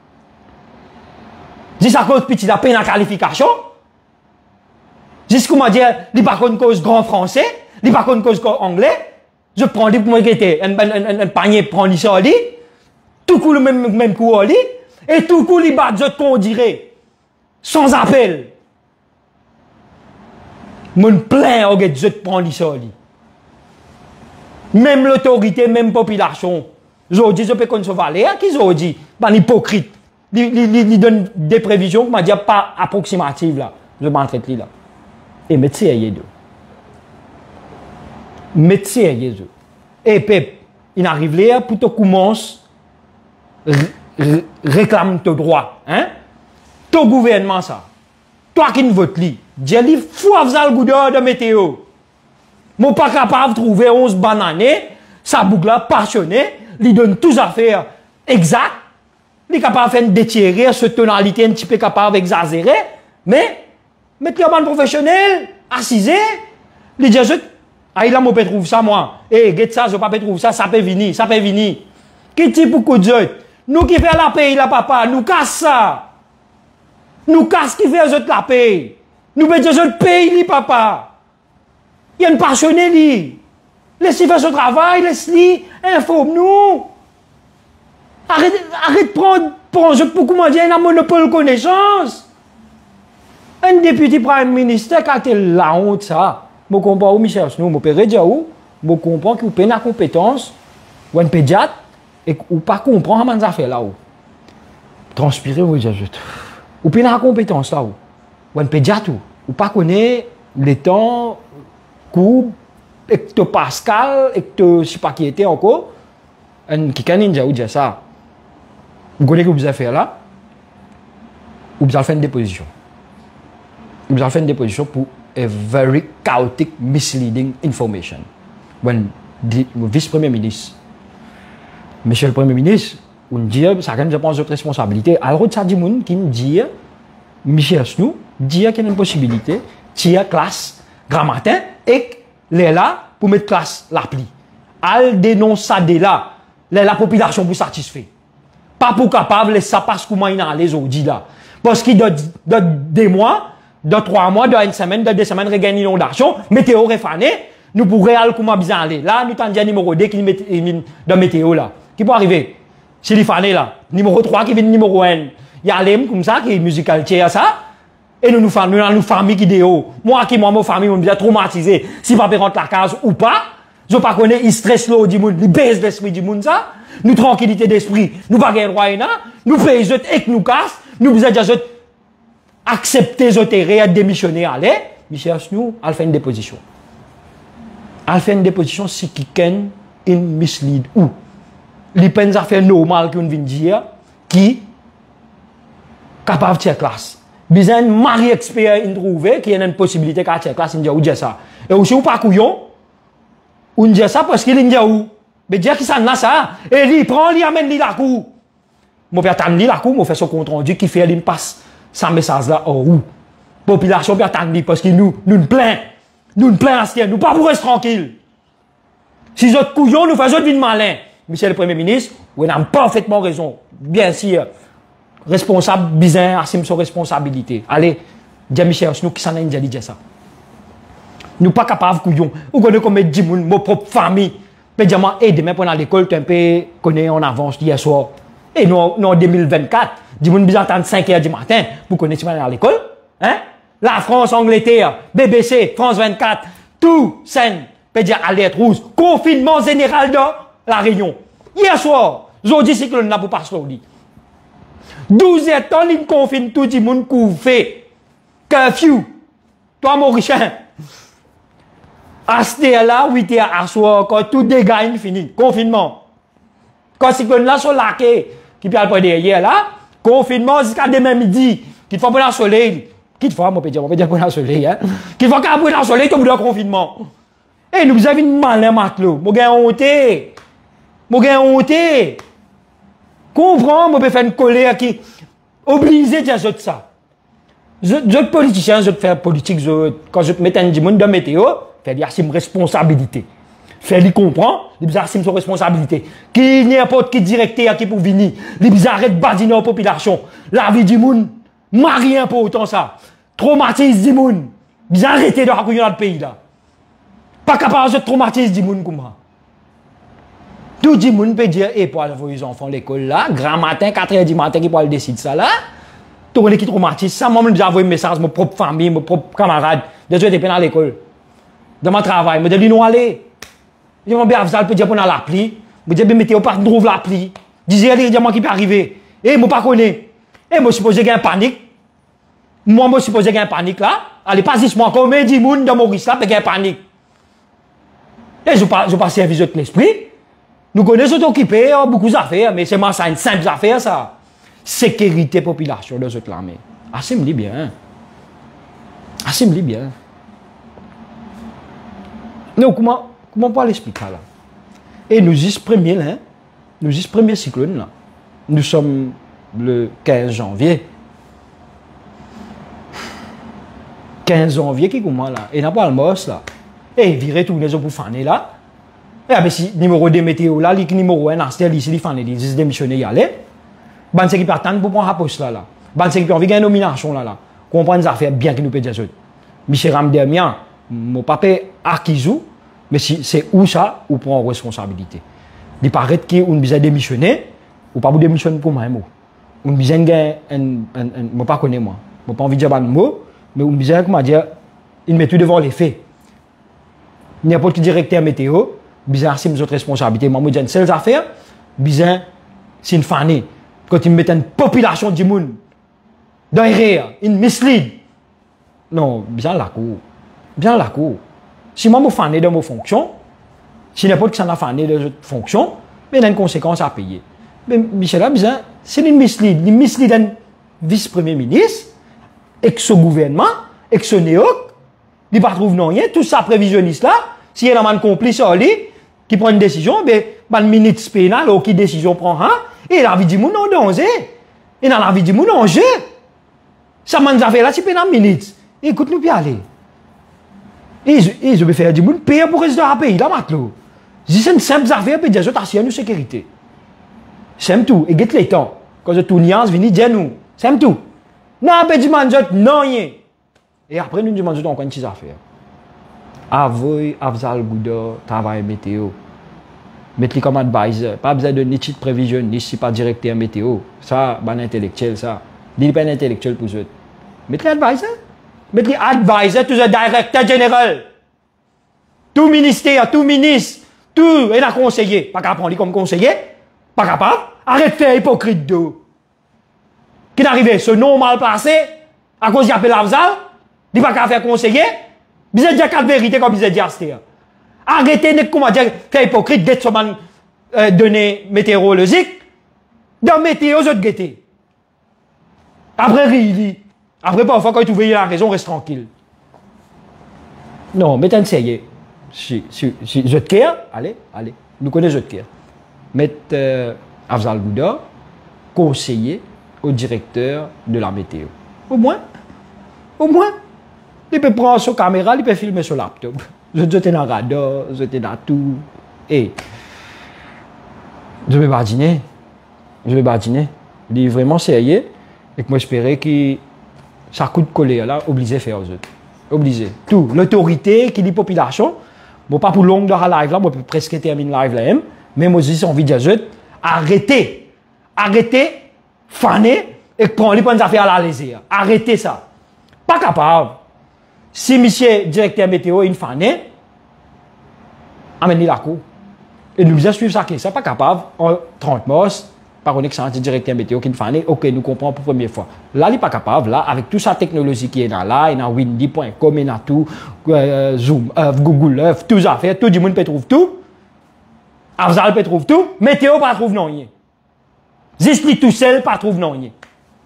Si ça cause petit à peine la qualification, jusqu'où m'a dit, il pas contre cause grand français, il pas contre cause anglais, je prends des pour moi un, un, un, un panier, prends ça, tout coup le même, même coup, et tout coup il bat, je te dirait, sans appel. Mon plein, je te prends ça, même l'autorité, même population. Je dis, je peux concevoir les qui ont dit, ben hypocrite. Ils donnent des prévisions, je ne dis pas approximatives là. Je m'entraîne là. Et mettez sérieux d'eux. Mettez sérieux d'eux. Et Pep, il arrive là pour te commencer réclame tes droits. Hein? Ton gouvernement, ça. Toi qui ne votes li, j'ai dit, faut avoir le goût de météo. Moi, pas capable de trouver onze bananes, ça boucle là, passionné, il donne tous affaires exactes, il est capable de faire détirer cette tonalité un petit peu capable d'exagérer, mais, mettez un professionnel, assisé, il dit, ah, il a mon trouve ça, moi. Eh, get ça, je pas trouve ça, ça peut venir, ça peut venir. Qui type pour coup de jeu? Nous qui fait la paix, la papa, nous casse ça. Nous casse qui fait la paix. Nous mettons notre pays, li papa. Il y a une passionné, li. Laissez faire son travail, laissez-lui, informe-nous. Arrête, arrête de prendre, pour un pour comment dire, un monopole de connaissance. Un député prime ministre, quand il a la honte, ça. Je comprends où Michel Snou, je peux dire où, je comprends qu'il y a une compétence, ou un pédiatre, et ou pas comprendre comment ça fait là où. Transpirer, vous dire, ou pas une compétence là où, ou un pédiatre, ou pas connaître les temps, courbe, hectopascal, hecto, je sais pas qui était encore, un qui can ninja ou dire ça. Vous connaissez ce que vous avez fait là, ou vous avez fait une déposition. Vous avez fait une déposition pour a very chaotic, misleading information. When the vice-premier ministre, monsieur le premier ministre, on dit, ça quand je pense votre responsabilité. Alors, ça dit, qui dit, Michel Snou, dit qu'il y a une possibilité, tirer classe, grand matin, et les là, pour mettre classe l'appli. Al dénonce ça de là, la population pour satisfaire. Pas pour capable, ça passe comment il a les audits là. Parce qu'il doit des mois, dans trois mois, dans une semaine, dans deux semaines, regagner l'inondation, météo refané, nous pourrions aller comment bien aller. Là, nous t'en disons numéro deux qui est dans météo là. Qui peut arriver? Si il fané là. Numéro trois qui vient numéro un. Il y a l'M comme ça, qui est musical, tiers ça. Et nous nous faisons, nous avons une famille qui est haut. Moi, qui, moi, ma famille, on bien traumatisé. Si papa rentre la case ou pas, je ne sais pas connaître, il stresse l'eau du monde, il baisse l'esprit du monde ça. Nous, tranquillité d'esprit, nous pas gagner droit, nous payons et que nous casse, nous vous déjà accepter ce terrain, démissionner, allez, Michel Snou, elle fait une déposition. Elle fait une déposition si quelqu'un est mislead ou les peines affaires normales qu'on vient dire qui capable de faire classe. Besoin de mari expert in trouver qui a une possibilité de faire classe, il dit ou dit ça. Et aussi ou pas couillon, on dit ça parce qu'il dit où. Mais dire qui ça n'a ça, et il prend, il amène la cour. Mon père attend la cour, mon fait son compte rendu qui fait il passe sans message là en où. Population peut attendre parce que nous nous nous plaint. Nous nous plaint à nous pas pour rester tranquille. Si autres couillons nous faisons une malin. Monsieur le Premier ministre, vous avez parfaitement raison. Bien sûr, responsable bizarre assume son responsabilité. Allez, dis Michel, nous qui s'en a dit ça. Nous pas capables couillons. Vous connaissez comme dit mon propre famille. Pédialement, et demain pendant l'école, tu un peu connais en avance hier soir. Et nous, en deux mille vingt-quatre, du monde bizarre attendre cinq heures du matin, vous connaissez à l'école, hein? La France, Angleterre, B B C, France vingt-quatre, tout, scène, pédia alerte rouge, confinement général dans la Réunion. Hier soir, j'ai dit que le n'a pas sur lui. douze heures, il confine tout le monde couvert. Curfew. Toi, Mauricien. À ce là, huit heures à soir, quand tout dégât est fini, confinement. Quand c'est que là, sur la quai, qui peut aller derrière là, confinement jusqu'à demain midi, qu'il faut prendre le soleil, qu'il faut, on peut dire, on peut dire prendre le soleil, hein, qu'il faut prendre le soleil, tout le monde confinement. Et nous avons une malin matelot, mon gars honte, mon gars honte. Comprends, on peut faire une colère qui, obligé de dire ça. Je, je politicien, je faire politique, je, quand je mets un monde de météo, faire assume responsabilité. Faire lui comprendre, il assume son responsabilité. Qui n'importe qui directeur qui pour venir, il arrête de badiner la population. La vie du monde, marie un peu autant ça. Traumatise du monde. Ils arrêtent de raconter dans le pays là. Pas capable de traumatiser du monde comme ça. Tout le monde peut dire, et pour aller voir les enfants à l'école là, grand matin, quatre heures du matin, qui peut aller décider ça là. Tout le monde qui traumatise ça, moi, j'ai envoyé un message à mon propre famille, mon propre camarade. Déjà, j'étais à l'école. Dans mon travail, je me dis, nous aller. Je me dis, je peux dire qu'on a l'appli. Je me dis, mettez au parc, trouve l'appli. Je dis, il y a qui peut arriver. Et je ne pas connais. Et je suppose qu'il y a une panique. Moi, je suppose qu'il y a une panique là. Allez, pas juste moi, comme dit moun dans Maurice là, parce qu'il y a panique. Et je ne pas servir de l'esprit. Nous connaissons occupés, beaucoup d'affaires, mais c'est une simple affaire, ça. Sécurité population de cette armée. Assez me dit bien. Assez me dit bien. Non, comment, comment on peut l'expliquer là? Et nous y premier là, nous y premier cyclone là. Nous sommes le quinze janvier. quinze janvier qui commence là. Et n'a pas le mos là. Et virer tout les autres pour faner là. Et bien si numéro deux météo là, le numéro un astel ici, il faner, il démissionner y aller. Ban c'est qui partent pour prendre la poste là là. Ban c'est qui envie gagner nomination là là. Comprendre ça fait bien que nous peut dire ça. Michel Ramdemian, mon papa Akizou, mais si c'est où ça ou prend responsabilité. Il paraît qu'on besoin démissionner ou pas vous démissionner pour moi. On besoin gagner un un moi pas connais moi. Moi pas envie de dire un mot, mais on besoin comment dire, il met tout devant les faits. N'importe qui directeur météo, besoin assumer notre responsabilité. Moi, je dis une seule affaire, besoin c'est une fanée. Quand ils mettent une population du monde dans l'erreur, une mislead. Non, bien la cour. Bien la cour. Si moi, je suis fané dans mes fonctions, si n'importe qui s'en a fané dans cette fonction, mais il y a une conséquence à payer. Mais Michel a besoin, c'est une mislead. Une mislead d'un vice-premier ministre, et que ce gouvernement, et que ce néo, il ne trouve rien, tout ça prévisionniste là, s'il y a un complice qui prend une décision, ben, ben, le ministre pénal, ou qui décision prend, hein, et la vie du monde en danger. Et dans la vie du monde en jeu. Ça m'a fait là, c'est pénal ministre. Écoute, nous, puis aller. Et je, et je vais faire du monde payer pour rester dans le pays, là, maintenant. C'est une simple affaire, puis déjà, t'assures nous sécurité. C'est tout. Et get les temps. Quand je tourne, venez dire nous. C'est tout. Non, ben, du manjot, non, rien. Et après, nous demandons encore une petite affaire. Avoy, Afzal Gouda, travail météo. Mettez comme advisor. Pas besoin de ni titre prévisionniste, si pas directeur météo. Ça, c'est intellectuel, ça. Il n'est pas intellectuel pour eux. Mettez advisor. Mettez advisor, tout le directeur général. Tout ministère, tout ministre, tout, et un conseiller. Pas capable prendre comme conseiller. Pas capable. Arrête de faire hypocrite d'eau. Qui n'arrive, ce nom mal placé, à cause d'appel Afzal, il n'est pas capable de faire conseiller. Vous avez dit quatre vérités comme vous avez dit à ce arrêtez de comment dire, faire hypocrite d'être sur euh, données météorologiques. Dans météo, vous êtes guetté. Après, rire. Après, parfois, quand vous trouvez la raison, reste tranquille. Non, mettez un sérieux. Si, si, si, je te care, allez, allez. Nous connaissons je te care. Mettez euh, Afzal Gouda, conseiller au directeur de la météo. Au moins. Au moins. Il peut prendre sa caméra, il peut filmer sur laptop. Je suis dans le radar, je suis dans tout. Et je vais pas dîner. Je vais pas dîner. Il est vraiment sérieux. Et que moi, j'espérais que ça coûte coller là, obligé de faire aux autres. Obligé. Tout. L'autorité qui dit population. Bon, pas pour long dans la live là, moi, je peux presque terminer la live là même. Mais moi, j'ai envie de dire aux autres, arrêtez. Arrêtez, faner et prendre les bonnes affaires à la lésère. Arrêtez ça. Pas capable. Si monsieur directeur météo est une fanée, amenez la cour. Et nous devons suivre ça, qui n'est pas capable, en trente mars, par contre, c'est un directeur météo qui est une fanée, ok, nous comprenons pour la première fois. Là, il n'est pas capable, là, avec toute sa technologie qui est là, là, il y a windy point com, il y a tout, euh, Zoom, euh, Google Earth, tout ça fait, tout le monde peut trouver tout. Afzal peut trouver tout, météo pas trouve non rien. Juste tout seul, pas trouve non rien.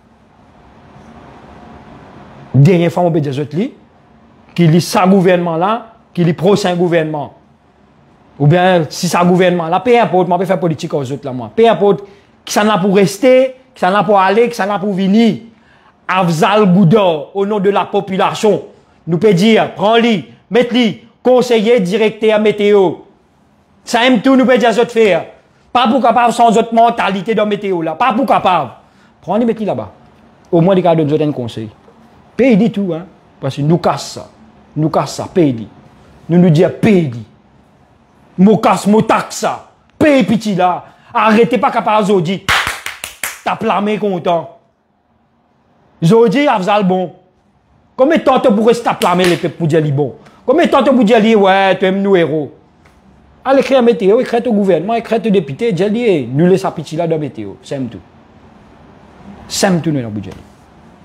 Dernière fois, on peut dire autres qui lit sa gouvernement là, qui lit prochain gouvernement. Ou bien, si sa gouvernement là, peu importe, moi, je peux faire politique aux autres là, moi. Peu importe, qui s'en a pour rester, qui s'en a pour aller, qui s'en a pour venir. Afzal Gouda, au nom de la population, nous peut dire, prends-lui, mets-lui, conseiller, directeur météo. Ça aime tout, nous peut dire autres faire. Pas pour capable sans autre mentalité dans météo là. Pas pour capable. Prends-lui, mets-lui là-bas. Au moins, les gars donnent un conseil. Paye dit tout, hein. Parce que nous casse ça. Nous casse ça, paye dit. Nous nous disons paye dit. Nous casse, nous taxe ça. Paye petit là. Arrêtez pas capable Zodi. T'as plamé content. Zodi Afzal bon. Combien de temps pour rester à plamer les peuples pour dire li bon? Combien de temps pour dire ouais, tu aimes nous héros? Allez écrire un météo, écrire au gouvernement, écrire au député, dire li nous laisse à petit là dans météo. C'est tout. C'est tout nous dans budget.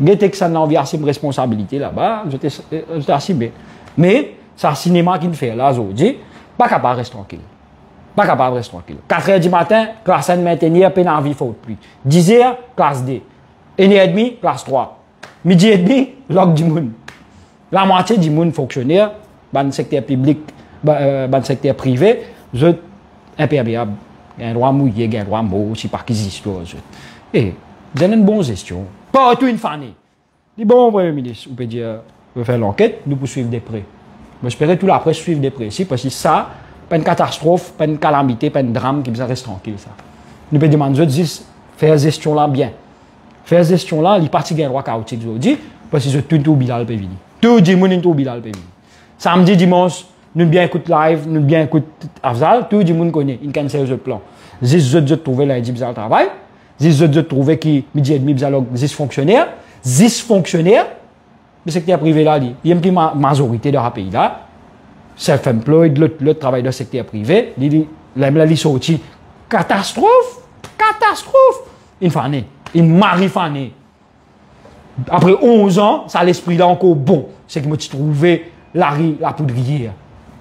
J'étais que ça n'a envie assez de responsabilité là-bas, j'étais assez bien. Mais, c'est un cinéma qui me fait là, aujourd'hui, pas capable de rester tranquille. Pas capable de rester tranquille. quatre heures du matin, classe un maintenir, peine en vie, faute pluie. dix heures, classe D. une heure trente, classe trois. Midi et demi, log du monde. La moitié du monde fonctionnaire, dans le secteur public, dans le secteur privé, je suis imperméable. Il y a un droit mouillé, il y a un droit mou, si pas qu'ils existent. Et, vous avez une bonne gestion. Pas tout une fanée. Dis bon, Premier ministre, vous pouvez dire, vous faire l'enquête, nous poursuivre des prêts. J'espère que tout la presse suive des prêts ici, parce que ça, pas une catastrophe, pas une calamité, pas un drame qui nous reste tranquille. Ça. Nous pouvons demander de faire gestion là bien. Faire gestion là, il parti gain droit chaotique aujourd'hui, parce que je tout tout bilal peut venir. Tout le monde tout bilal peut venir. Samedi, dimanche, nous bien écoute live, nous bien écoute Afzal, tout le monde connaît, il cancelle ce plan. Zis je je trouver lundi bizarre travail, zis je je trouver qui midi et demi bizarre zis fonctionnaire, zis fonctionnaire, le secteur privé là, il y a une petite majorité dans le pays là, self-employed, l'autre travail dans le secteur privé, il la sorti catastrophe, catastrophe, une fanée, une marie fanée. Après onze ans, ça l'esprit là encore bon, c'est que je me suis trouvé la, la poudrière.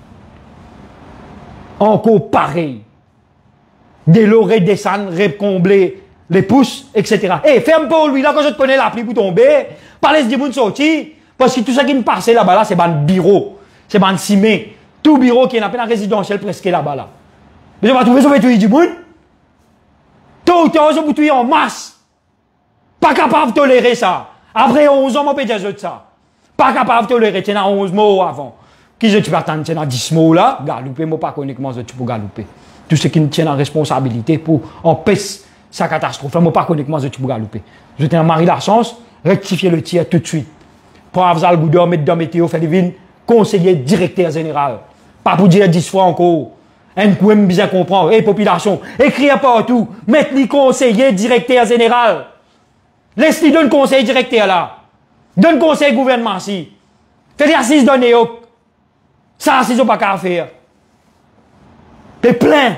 Encore pareil. Des lorets descendre, recombler les pouces, et cetera. Eh, hey, ferme pas lui là quand je te connais la pluie pour tomber. Pas laisse des gens sortir. Parce que tout ça qui me passe là-bas là, c'est un bureau. C'est un cimé. Tout bureau qui est dans la résidentielle presque là-bas là. Mais je vais trouver ça fait du monde. Tout le temps, je vais tuer en masse. Pas capable de tolérer ça. Après onze ans, je peux dire ça. Pas capable de tolérer. Tu as onze mots avant. Qui je tu peux attendre, tu as dix mots là. Galouper, moi pas connaître comment tu peux galouper. Tout ce qui me tient en responsabilité pour empêcher sa catastrophe. Moi pas connaître comment tu peux galouper. Je tiens à Marie la chance, rectifier le tir tout de suite. Pour Afzal Goudor, mettre dans météo, faire des conseiller directeur général. Pas pour dire dix fois encore. Un coup, bien comprendre. Et population, écrire partout. Mettre les conseillers directeur général. Laisse-les donner conseil directeur là. Donne conseil gouvernement si. Fais des assises données. Ça, c'est pas qu'à faire. T'es plein.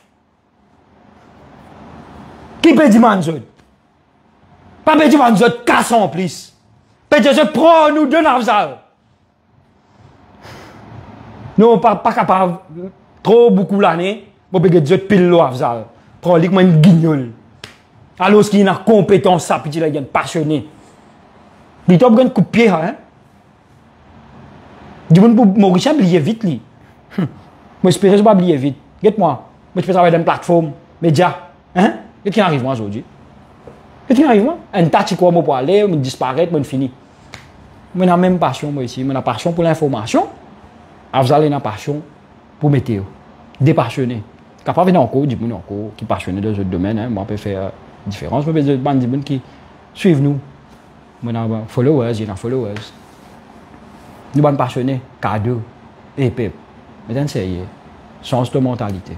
Qui peut dire manzot? Pas peut dire manzot, casse en plus. Peut dire je prends nous deux Afzal. Non, pas, pas capable. Trop beaucoup l'année. Moi, je peux dire pile l'eau Afzal. Prends lui comme une guignole. Alors qu'il y a une compétence, ça, puis il est passionné. Il t'a un coup de pied, hein? Du monde pour Maurice, oublier vite, lui. Moi, j'espère que je vais oublier vite. Regarde-moi. Moi, je peux travailler dans une plateforme, média. Hein? Qu'est-ce qui arrive, moi, aujourd'hui? Qu'est-ce qui arrive, moi? Un tâche, quoi, moi, pour aller, moi, disparaître, moi, fini. Moi, j'ai la même passion, moi, ici. Moi, j'ai la passion pour l'information. Afzal a une passion pour météo. Dépassionné. Capable de venir encore, du monde encore, qui est passionné dans ce domaine, hein? Moi, on peut faire différence. Moi, je peux dire qui suivent nous. Moi, j'ai followers, il y a followers. Nous sommes passionnés, cadeau, et pep. Mais c'est sérieux. Change de mentalité.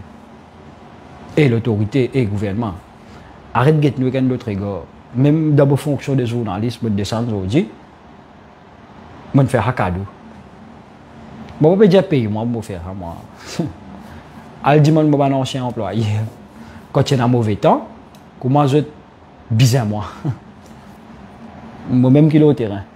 Et l'autorité et le gouvernement. Arrête de nous avec d'autres égard. Même dans la fonction des journalistes, je descends aujourd'hui. Je vais faire un cadeau. Je vais dire payer, moi, je vais faire moi. Al dit, je suis un ancien employé. Quand il y a un mauvais temps, comment je bizarre moi. Moi-même qui est au terrain.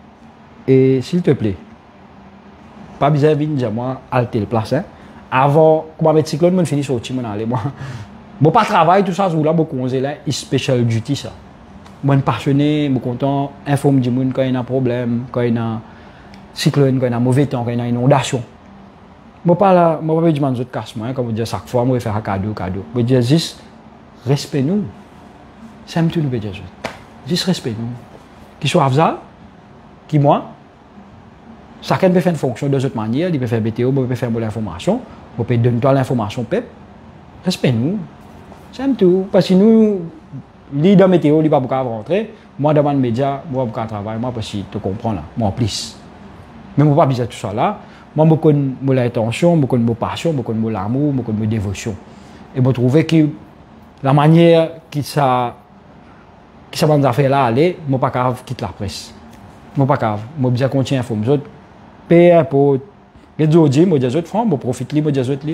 Et s'il te plaît, pas bizarre, dire moi, alter le place. Hein? Avant, comment mettre cyclone, je finis sortir, je aller moi. Bon, pas travail, tout ça, je voulais beaucoup là, c'est special duty ça. Moi, je suis passionné, je suis content, informe du monde quand il y a un problème, quand il y a un cyclone, quand il y a un mauvais temps, quand il y a une inondation. Moi, pas là, moi, pas dire que je casse moi, comme je dis chaque fois, moi, je vais faire un cadeau, cadeau. Je dis juste, respect nous. C'est un petit peu de dire juste respect nous. Qui soit Afzal, qui moi, chacun peut faire une fonction de cette manière, il peut faire B T O, il peut faire de l'information, il peut donner toi l'information, Pep. Respect nous. C'est un tout. Parce que nous, lui dans météo, il ne va pas rentrer. Moi, dans le média, moi, je vais travailler, moi, parce que tu comprends là, moi, en plus. Mais moi, pas besoin de tout ça là. Moi, je connais l'intention, je connais ma passion, je connais l'amour, je connais ma dévotion. Et je trouve que la manière qui ça, qui ça va faire là aller, je ne vais pas quitter la presse. Je ne vais pas je vais continuer à faire mes autres. Peu importe. Je dis aux gens, je dis aux autres, je profite, je dis aux autres.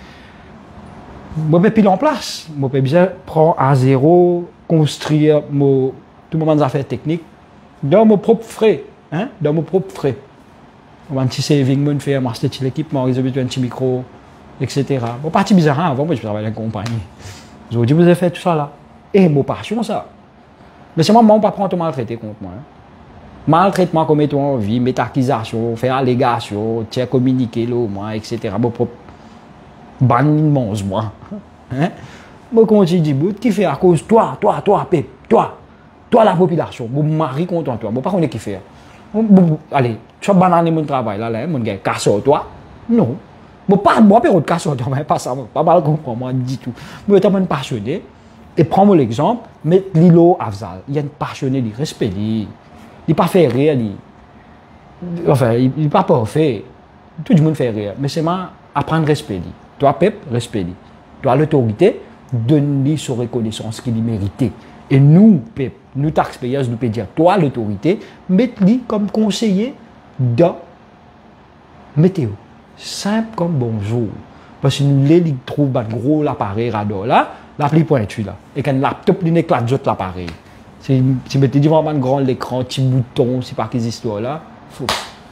Je peux piler en place. Je peux bien prendre à zéro, construire tout le moment des affaires techniques. dans mon propre frais, hein, dans mon propre frais. Un petit saving, mon fait, m'acheter petit l'équipement, réserver un petit micro, et cetera. Bon, parti bizarre, hein, avant, moi, je travaille dans la compagnie. Je vous dis, vous avez fait tout ça là. Et mon passion, ça. Mais c'est moi, moi, on ne pas prendre tout maltraité contre moi. Hein. Maltraitement comme étant en vie, métarchisation, faire allégation, tiens, communiquer, là, moi, et cetera. Bon, propre. Ban immense, moi. Hein? Bon, quand tu dis, qui fait à cause toi, toi, toi, Pep, toi, toi, la population, mon mari contre toi. Bon, pas qu'on est qui fait. Bon, bon, allez, tu vas bananer mon travail là, là, mon gars, casse-toi, toi. Non. Bon, pas moi, pas de casse-toi, mais pas ça, pas mal comprendre, moi, du tout. Moi, je suis passionné. Et prends-moi l'exemple, mais Lilo Afzal, il y a une passionné, il respecte, il n'est pas fait rire, il, enfin, il n'est pas parfait. Tout le monde fait rire, mais c'est moi, apprendre à respecter. Toi, Pep, respecte. Toi, l'autorité, donne-lui sa reconnaissance qu'il mérite. Et nous, Pep, nous, taxpayers, nous pouvons dire, toi, l'autorité, mets-lui comme conseiller de météo. Simple comme bonjour. Parce que nous, les trouve un gros appareil radar là, l'appli pointu là. Et quand laptop, il éclate juste l'appareil. Si tu mettez devant un grand l'écran, petit bouton, c'est pas qu'ils histoires là, faut.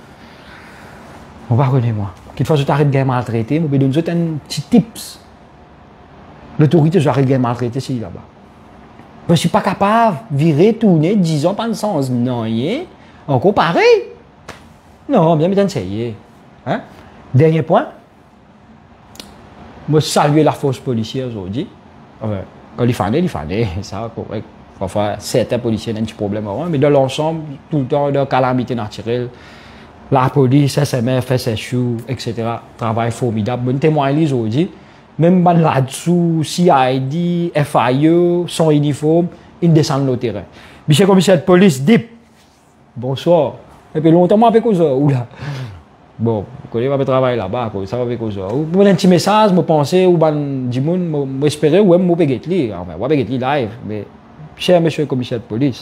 On va reconnaître moi. Qu'il faut que je t'arrête de gagner maltraité, je vais donner un petit tips. L'autorité, j'arrête de gagner maltraité, c'est là-bas. Je ne suis pas capable de virer, tourner, dix ans, pas de sens. Non, y encore pareil. Non, bien, bien essayé. Hein? Dernier point. Je salue la force policière aujourd'hui. Enfin, quand il fallait, il fallait. Ça, correct. Parfois, certains policiers ont un petit problème. Mais dans l'ensemble, tout le temps, de calamité naturelle, la police, S M F, S S U, et cetera. Travail formidable. Bon témoignage aujourd'hui. Même là-dessous, C I D, F I E, son uniforme, ils descendent le terrain. Monsieur le commissaire de police, Dip. Bonsoir. Et puis longtemps, avec cause ou là. Bon, quand il va travailler là-bas, ça va avec cause. Ou un petit message, je pensais, ou ben, du monde, j'espérais, ou même, je peux être enfin, je peux être live. Mais, cher monsieur le commissaire de police,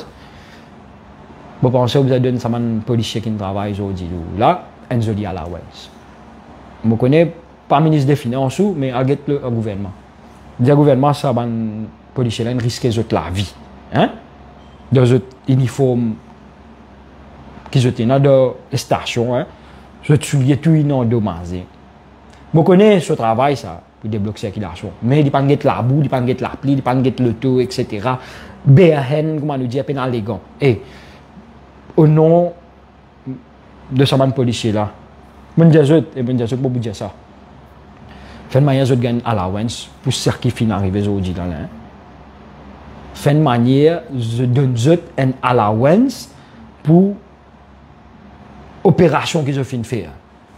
je pensais que vous avez donné ça à un policier qui travaille aujourd'hui. Là, un joli allowance. Je connais pas ministre des Finances, mais à le gouvernement. Le gouvernement, ça va un policier là, risque de la vie. Hein? Dans un uniforme qui se tient dans les stations, hein? Je suis tout endommagé. Je connais ce travail, ça, pour débloquer la circulation. Mais il n'y a pas de la boue, il n'y a pas de la pluie, il n'y a pas de l'auto, et cetera. Béhen, comment nous dire, pénal les gants. Et, au nom de ce man policier là, je dis à eux, et je dis à eux, pour vous dire ça. Fait de manière, je gagne allowance pour ce qui finit d'arriver aujourd'hui dans l'un. Fait de manière, je donne un allowance pour opération qu'ils ont fait faire.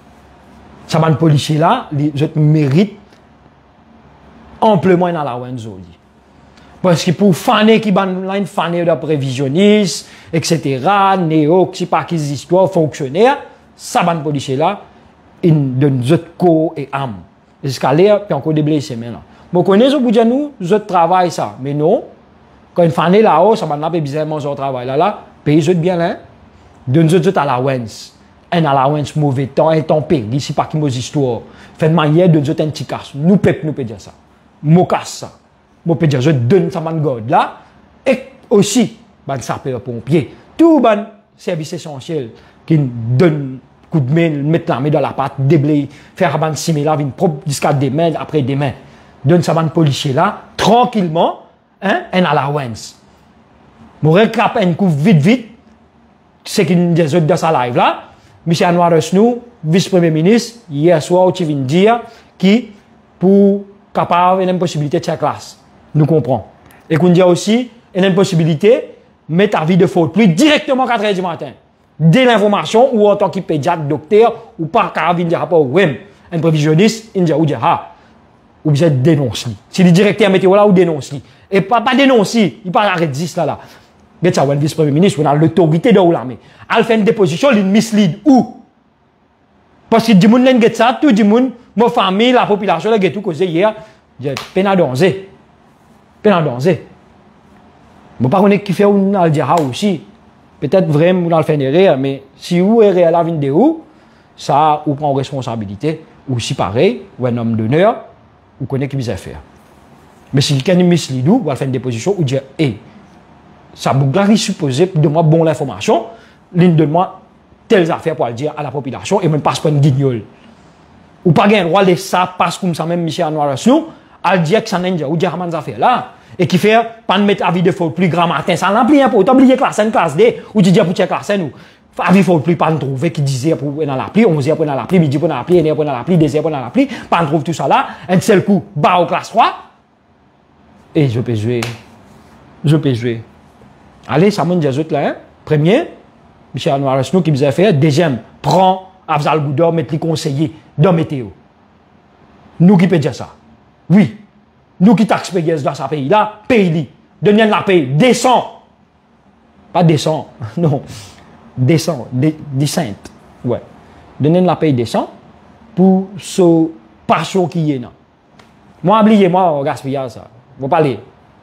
Ça va policier là, je mérite amplement un allowance aujourd'hui. Parce que pour faner qui ban là une faner de prévisionniste, et cetera, néo, qui pas qui histoires fonctionnaires, ça va policier là, une donne co et âme. Jusqu'à l'air, puis encore des blessés maintenant. Bon, connaissez au bout de nous, je travaille ça. Mais non, quand une faner là-haut, ça va n'a pas bizarrement ce travail là, là, paye je bien là, donne je allowance. Un allowance mauvais temps, un temps payé, ici pas qui m'a histoire. Fait de manière de donner un petit casse. Nous pep, nous peut dire ça. Moi casse ça. Moi peut dire je donne ça man god là. Et aussi, ban sapeur pompier. Tout ban service essentiel qui donne coup de main, mettre la main dans la patte, déblayer, faire ban similaire, une propre jusqu'à demain, après demain. Donne ça ban policier là, tranquillement, hein, un allowance. Moi réclame un coup vite vite. C'est qu'il y a dans sa live là. Michel Anouar Resnou, vice-premier ministre, hier soir, tu viens de dire qui, pour capable, une possibilité de sa classe. Nous comprenons. Et qu'on dit aussi, une possibilité, mettre ta vie de faute plus directement à quatre heures du matin. Dès l'information, ou en tant que pédiatre, docteur, ou par carabine de rapport, ou même, un prévisionniste, il dit, ou dit, ah, ou bien dénonce. Si le directeur météo là, ou dénonce. Et pas, pas dénoncer, il parle arrête dix là, là. Mais ça, le vice-premier ministre, on a l'autorité de l'armée. Elle fait une déposition, il mislead où? Parce que du monde n'a pas ça, tout le monde, ma famille, la population, a tout causé hier, j'ai peine à danser. Peine à danser. Je ne sais pas qui fait un Al-Djara aussi. Peut-être vraiment, on a le fait derrière, mais si vous êtes réel à vidéo, ça, vous prend responsabilité. Ou si pareil, ou un homme d'honneur, vous connaissez qui vous a faire. Mais si quelqu'un est mislead, vous allez faire une déposition, vous dire, hé, ça boucle supposé de moi bon l'information, l'une de moi telles affaires pour le dire à la population et même passe pas une guignole. Ou pas gagner droit de ça passe comme ça même Michel Noir nous, à dire que ça n'est ou dire à affaires là et qui fait pas de mettre avis de faut plus grand matin, ça l'ampli un peu, oublier classe une classe D ou tu dis pour classe nous. Avis faut plus pas trouver qui disait pour dans l'appli, onze heures pour dans l'appli, midi pour dans l'appli, une heure pour dans l'appli, deux heures pour dans l'appli, pas trouve tout ça là, un seul coup bas au classe trois et je peux jouer. Je peux jouer. Allez, ça m'a dit autres là, hein? Premier, Michel Noir nous qui vous fait, deuxième, prend Afzal Gouda, mettre les conseillers dans météo. Nous qui peut dire ça. Oui. Nous qui taxe payés dans ce pays là, pays donnez la paye, descend. Pas descend, non. Descend, descend. Ouais. Donnez la paye descend pour ce passion qui est là. Moi, oubliez moi, gaspillage ça. Vous parlez.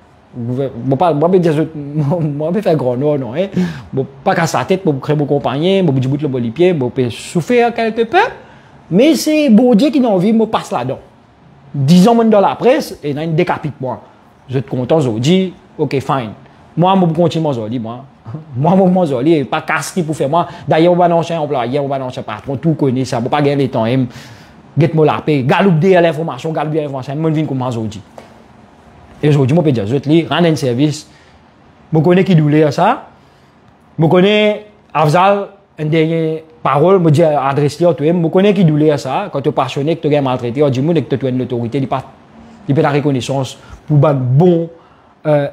Bon pas moi dire moi pas faire grand non non hein bon pas casser la tête pour créer mon compagnon bon du bout le bon pied bon peut souffrir quelque peu mais c'est bon Dieu qui n'a envie me passe là-dedans dix ans dans la presse et dans une décapite moi je te content aujourd'hui OK fine moi je continue aujourd'hui moi moi moi aujourd'hui pas casse qui pour faire moi d'ailleurs on va dans chez employé on va dans chez patron tout connaît ça bon pas gagner les temps et get moi la paix galoupe de l'information galoupe de l'information moi vinn comme aujourd'hui. Et aujourd'hui, je peux dire, je vais rendre un service. Je connais qui douleur ça. Je connais Afzal, une dernière parole, je dis adresse à toi. Je connais qui douleur ça. Quand tu es passionné, que tu es maltraité, tu dis que tu as une autorité, tu peux la reconnaissance pour une bonne euh,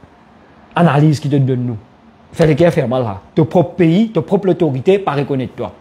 analyse qui te donne nous. Fais le faire mal là. Ton propre pays, ton propre autorité, pas reconnaître toi.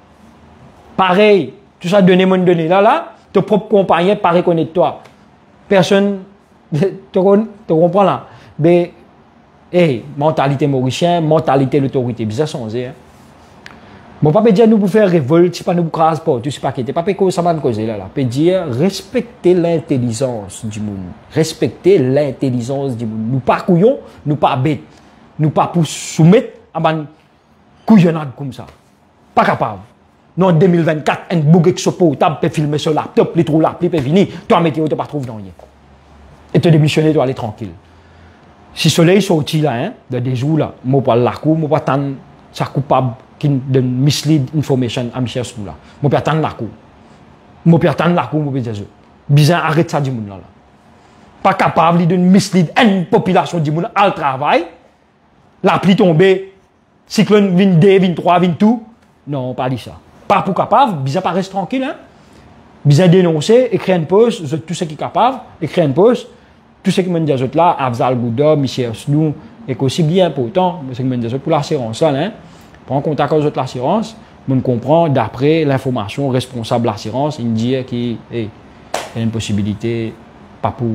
Pareil, tout ça donné, mon donné là, là, ton propre compagnon, pas reconnaître toi. Personne. Tu comprends là? Mais, hey, mentalité mauricienne, mentalité l'autorité, bizarre changé. Hein? Bon, pas dire nous pour faire révolte, c'est pas nous pour craser pas, tu sais pas qui pas que ça va nous causer là là. Peut dire respecter l'intelligence du monde, respecter l'intelligence du monde. Nous pas couillons, nous pas bêtes, nous pas pour soumettre à une couillonnade comme ça. Pas capable. Non, en deux mille vingt-quatre, un bouc exopotable peut filmer sur laptop, les trous l'appli peut venir, toi météo tu pas trouver dans rien. Et te démissionner, tu dois aller tranquille. Si le soleil sorti là, hein, dans des jours là, je ne vais pas la cour, je ne vais pas attendre sa coupable qui donne mislead information à Michel Sou là. Je ne vais pas attendre la cour. Je ne vais pas attendre la cour, je vais dire ça. Bizarre, arrête ça du monde là. Pas capable de mislead une population du monde à le travail. La pluie tombée, cyclone vingt-deux, vingt-trois, vingt-deux. Non, pas dit ça. Pas pour capable, bizarre, pas reste tranquille, hein. Bizarre dénoncer, écrire une poste, tout ce qui est capable, écrire une poste. Tout ce qui me dit là, Afzal Gouda, Michel Snou, et aussi bien important, ce qui me dit pour l'assurance, hein, prends contact avec l'assurance, on comprend d'après l'information responsable de l'assurance, il dit qu'il hey, y a une possibilité, pas pour,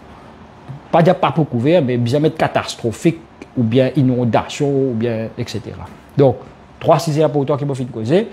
pas dire pas pour couvrir, mais bien mettre catastrophique, ou bien inondation, ou bien, et cetera. Donc, trois sujets importants qui m'ont fait causer.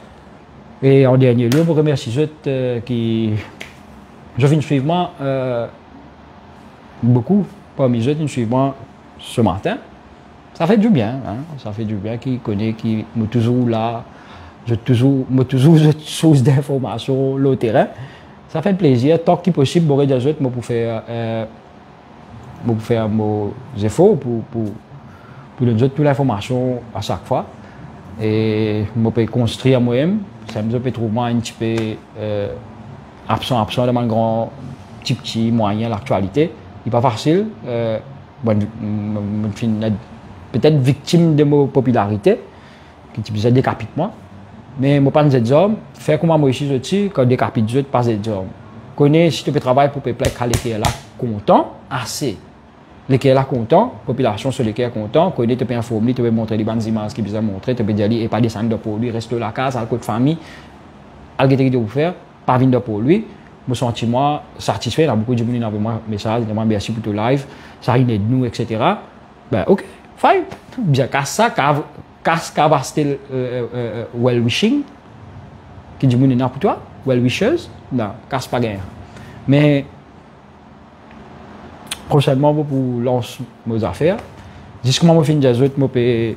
Et en dernier lieu, je remercie ceux euh, qui, je viens de suivre moi, euh, beaucoup, parmi eux, qui suivent moi ce matin. Ça fait du bien, hein? Ça fait du bien, qui connaît, qui est toujours là, je toujours, me toujours source d'informations, le terrain. Ça fait plaisir, tant que possible, je vais dire pour faire, euh, pour faire mes efforts, pour, pour, pour donner toute l'information à chaque fois. Et je peux construire moi-même. Ça me peut trouver un petit peu euh, absent, absent de mon grand petit, petit moyen, l'actualité. Il n'est pas facile. Euh, bon, je suis peut-être victime de ma popularité, qui est décapite moi. Mais je ne pas des hommes. Faire comme moi ici, quand je décapite, je ne pas des hommes. Connais si tu peux travailler pour peuple qui est là content, assez. Les qui est là content, population sur les qui est content, connais, tu peux informer, tu peux montrer les bonnes images qui besoin montrer, tu peux dire et pas descendre pour lui, reste la case, à côté de famille, à ce que tu faire, pas venir pour lui. Je me sens moi satisfait, il y a beaucoup de gens qui ont moi message, ils merci pour ton live, ça aide nous, et cetera. Ben ok, fine. Bien casse ça, casse casse still well wishing, qui dit mon pour toi, well wishers, non, casse pas gain. Mais prochainement, pour lancer mes affaires. Jusqu'à moi, je finis les autres, je peux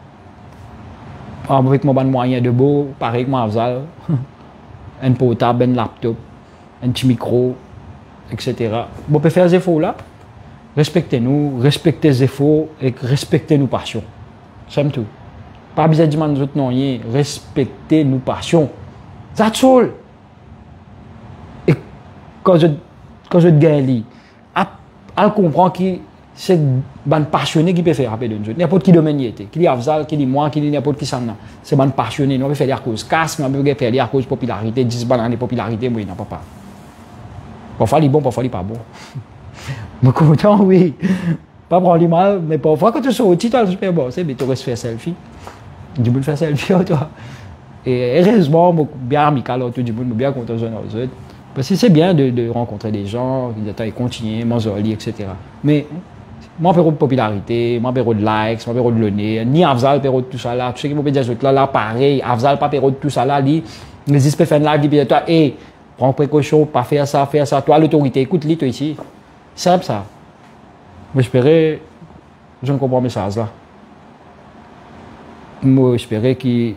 avec mon moyen de beau, pareil que moi, Afzal, un portable, un laptop, un petit micro, et cetera. Je peux faire des efforts là. Respectez-nous, respectez les efforts et respectez nos passions. C'est tout. Pas besoin de demander non rien, respectez nos passions. That's all. Et quand je quand je gagne, elle comprend que c'est un passionné qui peut faire appel de nous. N'importe qui domaine y était. Qui dit Afzal, qui dit moi, qui dit n'importe qui ça. C'est un passionné. Nous on peut faire des causes casse, on peut faire des causes popularité, dix bananes de popularité, moi, il n'a pas pas. Parfois, il est bon, parfois, il n'est pas bon. Mais content, oui. Pas prendre mal, mais parfois, quand tu sors au titre, tu fais bon, c'est bien, tu restes faire selfie. Du monde fait selfie, toi. Et heureusement, bien amical, tout le monde, bien content de nous autres. Parce que c'est bien de, de rencontrer des gens, de continuer, manger, et cetera. Mais, moi, je de popularité, moi, je de likes, moi, je de l'honneur, ni Afzal, je de tout ça là. Tu sais que je peux dire, là, là, pareil, Afzal, pas de tout ça là, dit, les espèces faire là, dit, toi, hé, prends précaution, pas faire ça, faire ça. Toi, l'autorité, écoute-les, toi ici. C'est ça. Mais j'espérais, je ne comprends pas le message là. Moi, j'espérais que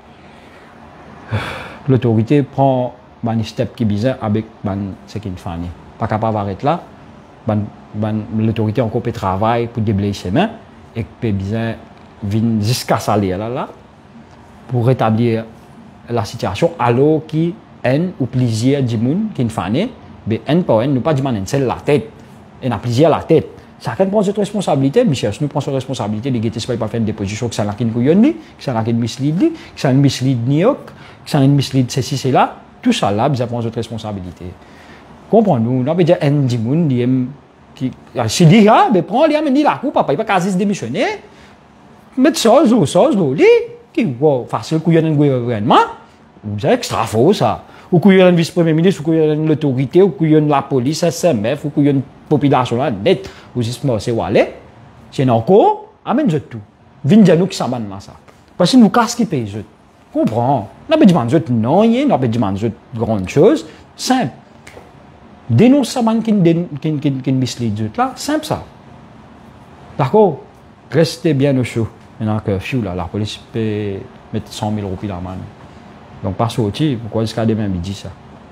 l'autorité prend un step qui est bizarre avec ce qui est fait. Pas capable d'arrêter là. L'autorité encore peut travailler pour déblayer ses mains et peut bien venir jusqu'à saler là, là pour rétablir la situation alors qui haine ou plaisir du monde qui est fait. Mais haine pas haine, nous pas demander c'est la tête. Et n'a plaisir la tête. Chacun prend cette responsabilité, Michel, nous prenons cette responsabilité de guetter pas faire une déposition que ça n'a qu'une couillonne, que ça n'a qu'une mislead, que ça n'a une mislead New York, que ça n'a une mislead ceci, c'est là. Tout ça là, nous prenons cette responsabilité. Comprenez-nous, nous avons dit un dimoun, qui, si dit, ah, mais prends, il dit la coupe, papa, il va quasi se démissionner, mettre ça, ça, ça, ça, qui va facile couillonne un gouvernement, c'est extra faux ça. Ou qu'il y a un vice-premier ministre, ou qu'il y a l'autorité, ou qu'il y a la police, S M F, ou qu'il y a une population là, net, ou juste c'est Wallet, c'est encore, amène tout. Viens nous qui s'en là ça. Parce que nous casse qui paye je. Comprends? N'a pas demandé non, n'a pas demandé grande chose, simple. Dénonce ça man qui qui qui qui mislead là, simple ça. D'accord? Restez bien au chaud. Maintenant que fiou là, la police peut mettre cent mille roupies dans la main. Donc, pas sorti, pourquoi jusqu'à demain midi ça?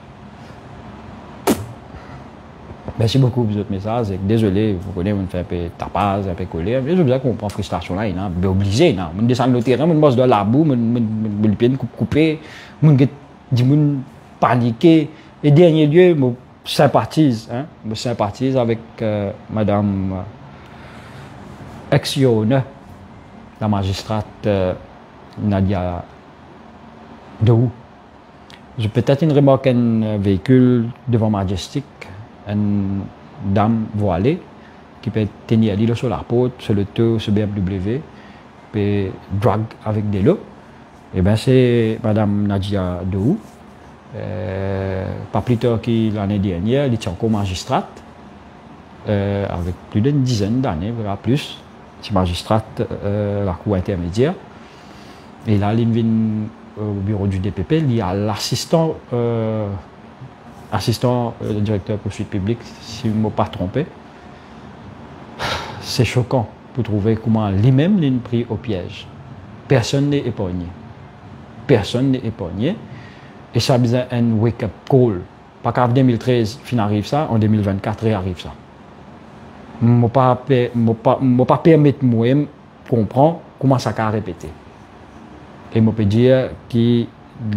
Merci beaucoup pour votre message. Désolé, vous connaissez, on fait un peu tapage, un peu colère. Mais je veux dire qu'on prend frustration là, il est obligé. On descend le terrain, on bosse dans la boue, on le pied coupé, on dit on paniqué. Et dernier lieu, je sympathise, hein, je sympathise avec euh, Madame euh, Exione, la magistrate euh, Nadia Dehou. J'ai peut-être une remarque un véhicule devant Majestic, une dame voilée qui peut tenir l'île sur la porte, sur le tour, sur B M W, puis drag avec des lots. Et bien c'est Madame Nadia Dehou. Euh, pas plus tard que l'année dernière, elle était encore magistrate, euh, avec plus d'une dizaine d'années, voilà, plus. C'est magistrate euh, la cour intermédiaire. Et là, elle vient au bureau du D P P, il y a l'assistant euh, assistant euh, directeur poursuite publique, si je ne me pas trompé. C'est choquant pour trouver comment lui-même l'a pris au piège. Personne n'est épargné. Personne n'est épargné. Et ça a besoin d'un wake-up call. Pas qu'en deux mille treize, fin arrive ça, en deux mille vingt-quatre, réarrive ça. Je ne peux pas, pas permettre moi-même de comprendre comment ça a répété. Et je peux dire qu'il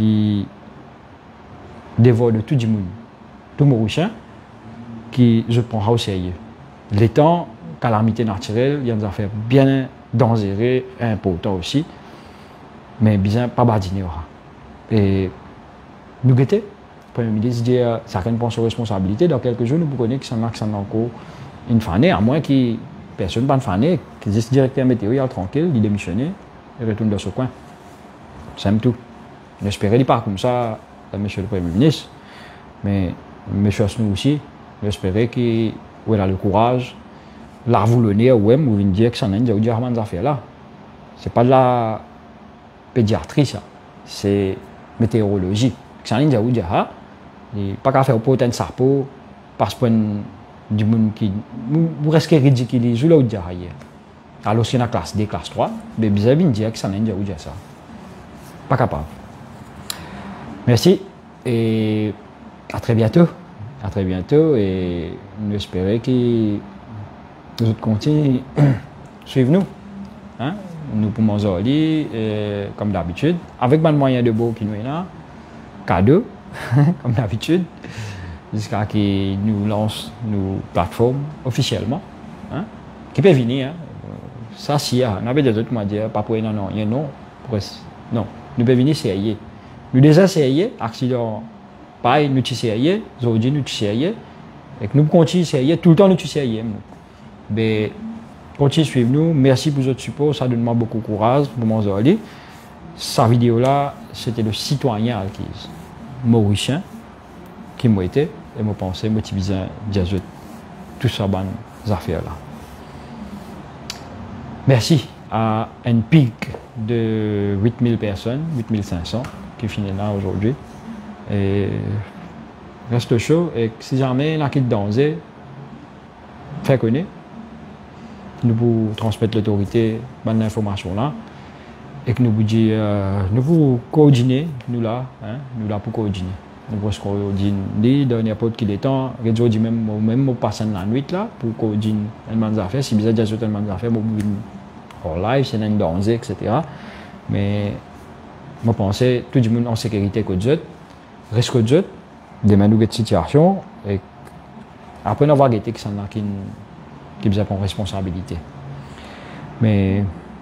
dévore de tout le monde, tout le monde qui je prends au sérieux. Les temps, calamité naturelle, il y a des affaires bien dangereuses, importantes aussi, mais bien pas badiner. Et nous guettons, le Premier ministre dit que chacun prend ses responsabilités. Dans quelques jours, nous connaissons que ça n'a encore une fanée, à moins que personne ne fanée, que le directeur météo il est tranquille, il démissionne, il retourne dans ce coin. C'est tout. J'espérais qu'il pas comme ça, monsieur le Premier ministre, mais monsieur nous aussi, j'espérais qu'il a le courage, la voulonner, ou même, ou dire que ça n'a pas de affaires là. Ce n'est pas de la pédiatrie, ça. C'est météorologie. Ça n'a pas de affaires. Il n'y a pas qu'à faire pour un sarpeau, parce que du monde qui. Vous restez ridicule, je l'ai dit hier. Alors, si on a classe deux, classe trois, mais vous avez dit que ça n'a pas de ça. Pas capable. Merci et à très bientôt. À très bientôt et nous espérons que Nous autres continuez, suivez-nous. Hein? Nous pour Monzoli, comme d'habitude, avec un moyen de beau qui nous est là, cadeau, comme d'habitude, jusqu'à ce qu'ils nous lancent nos plateformes officiellement. Hein? Qui peut venir. Hein? Ça, si, on avait des autres, moi, dire, pas pour non, non, non, non, nous pouvons venir essayer. Nous déjà essayé, accident, pareil, nous essayé, aujourd'hui nous essayé, et que nous continuons à essayer, tout le temps nous essayons. Mais continuez à suivre nous, merci pour votre support, ça donne moi beaucoup de courage pour mon Zoli. Sa vidéo là, c'était le citoyen Alkis, mauricien, qui m'a été, et m'a pensé, m'a utilisé tout ça, bonne affaires là. Merci à un pic de huit mille personnes, huit mille cinq cents, qui finit là aujourd'hui. Et reste chaud, et si jamais on a quitté danser, faites connaître. Nous vous transmettre l'autorité, bonne information là, et que nous vous dire, euh, nous vous coordonner, nous là, hein, nous là pour coordonner. Nous pouvons se coordonner dans n'importe quel temps, réseau dit même, même passer la nuit là, pour coordonner les affaires, si vous avez des affaires, vous en live, c'est une danse, et cetera. Mais je pense que tout le monde en sécurité que vous reste que vous demain nous cette situation, et après avoir été qui sont là qui qui besoin de responsabilité. Mais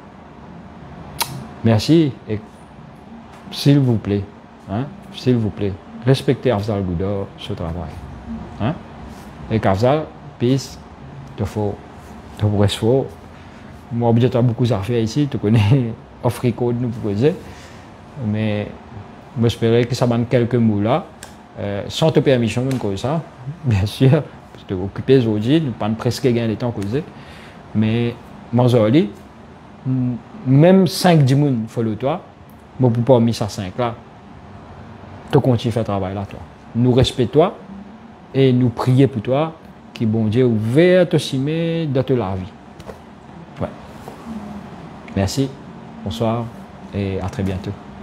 merci et s'il vous plaît, hein, s'il vous plaît, respectez Afzal Gouda ce travail. Hein? Et qu'Afzal, peace, il faut, il faut rester fort. Moi, j'ai beaucoup d'affaires ici, tu connais, offre code nous proposer. Mais j'espère que ça va quelques mots là, euh, sans te permission, comme ça, bien sûr, parce que tu es occupé aujourd'hui, nous pas presque gagner le temps causer. Mais moi, aujourd'hui, même cinq dix personnes follow toi, moi, pour pas mettre ça cinq là, tu continues à faire le travail là, toi. Nous respectons toi et nous prions pour toi, que bon Dieu ouvert te cimer dans la vie. Ouais. Merci, bonsoir et à très bientôt.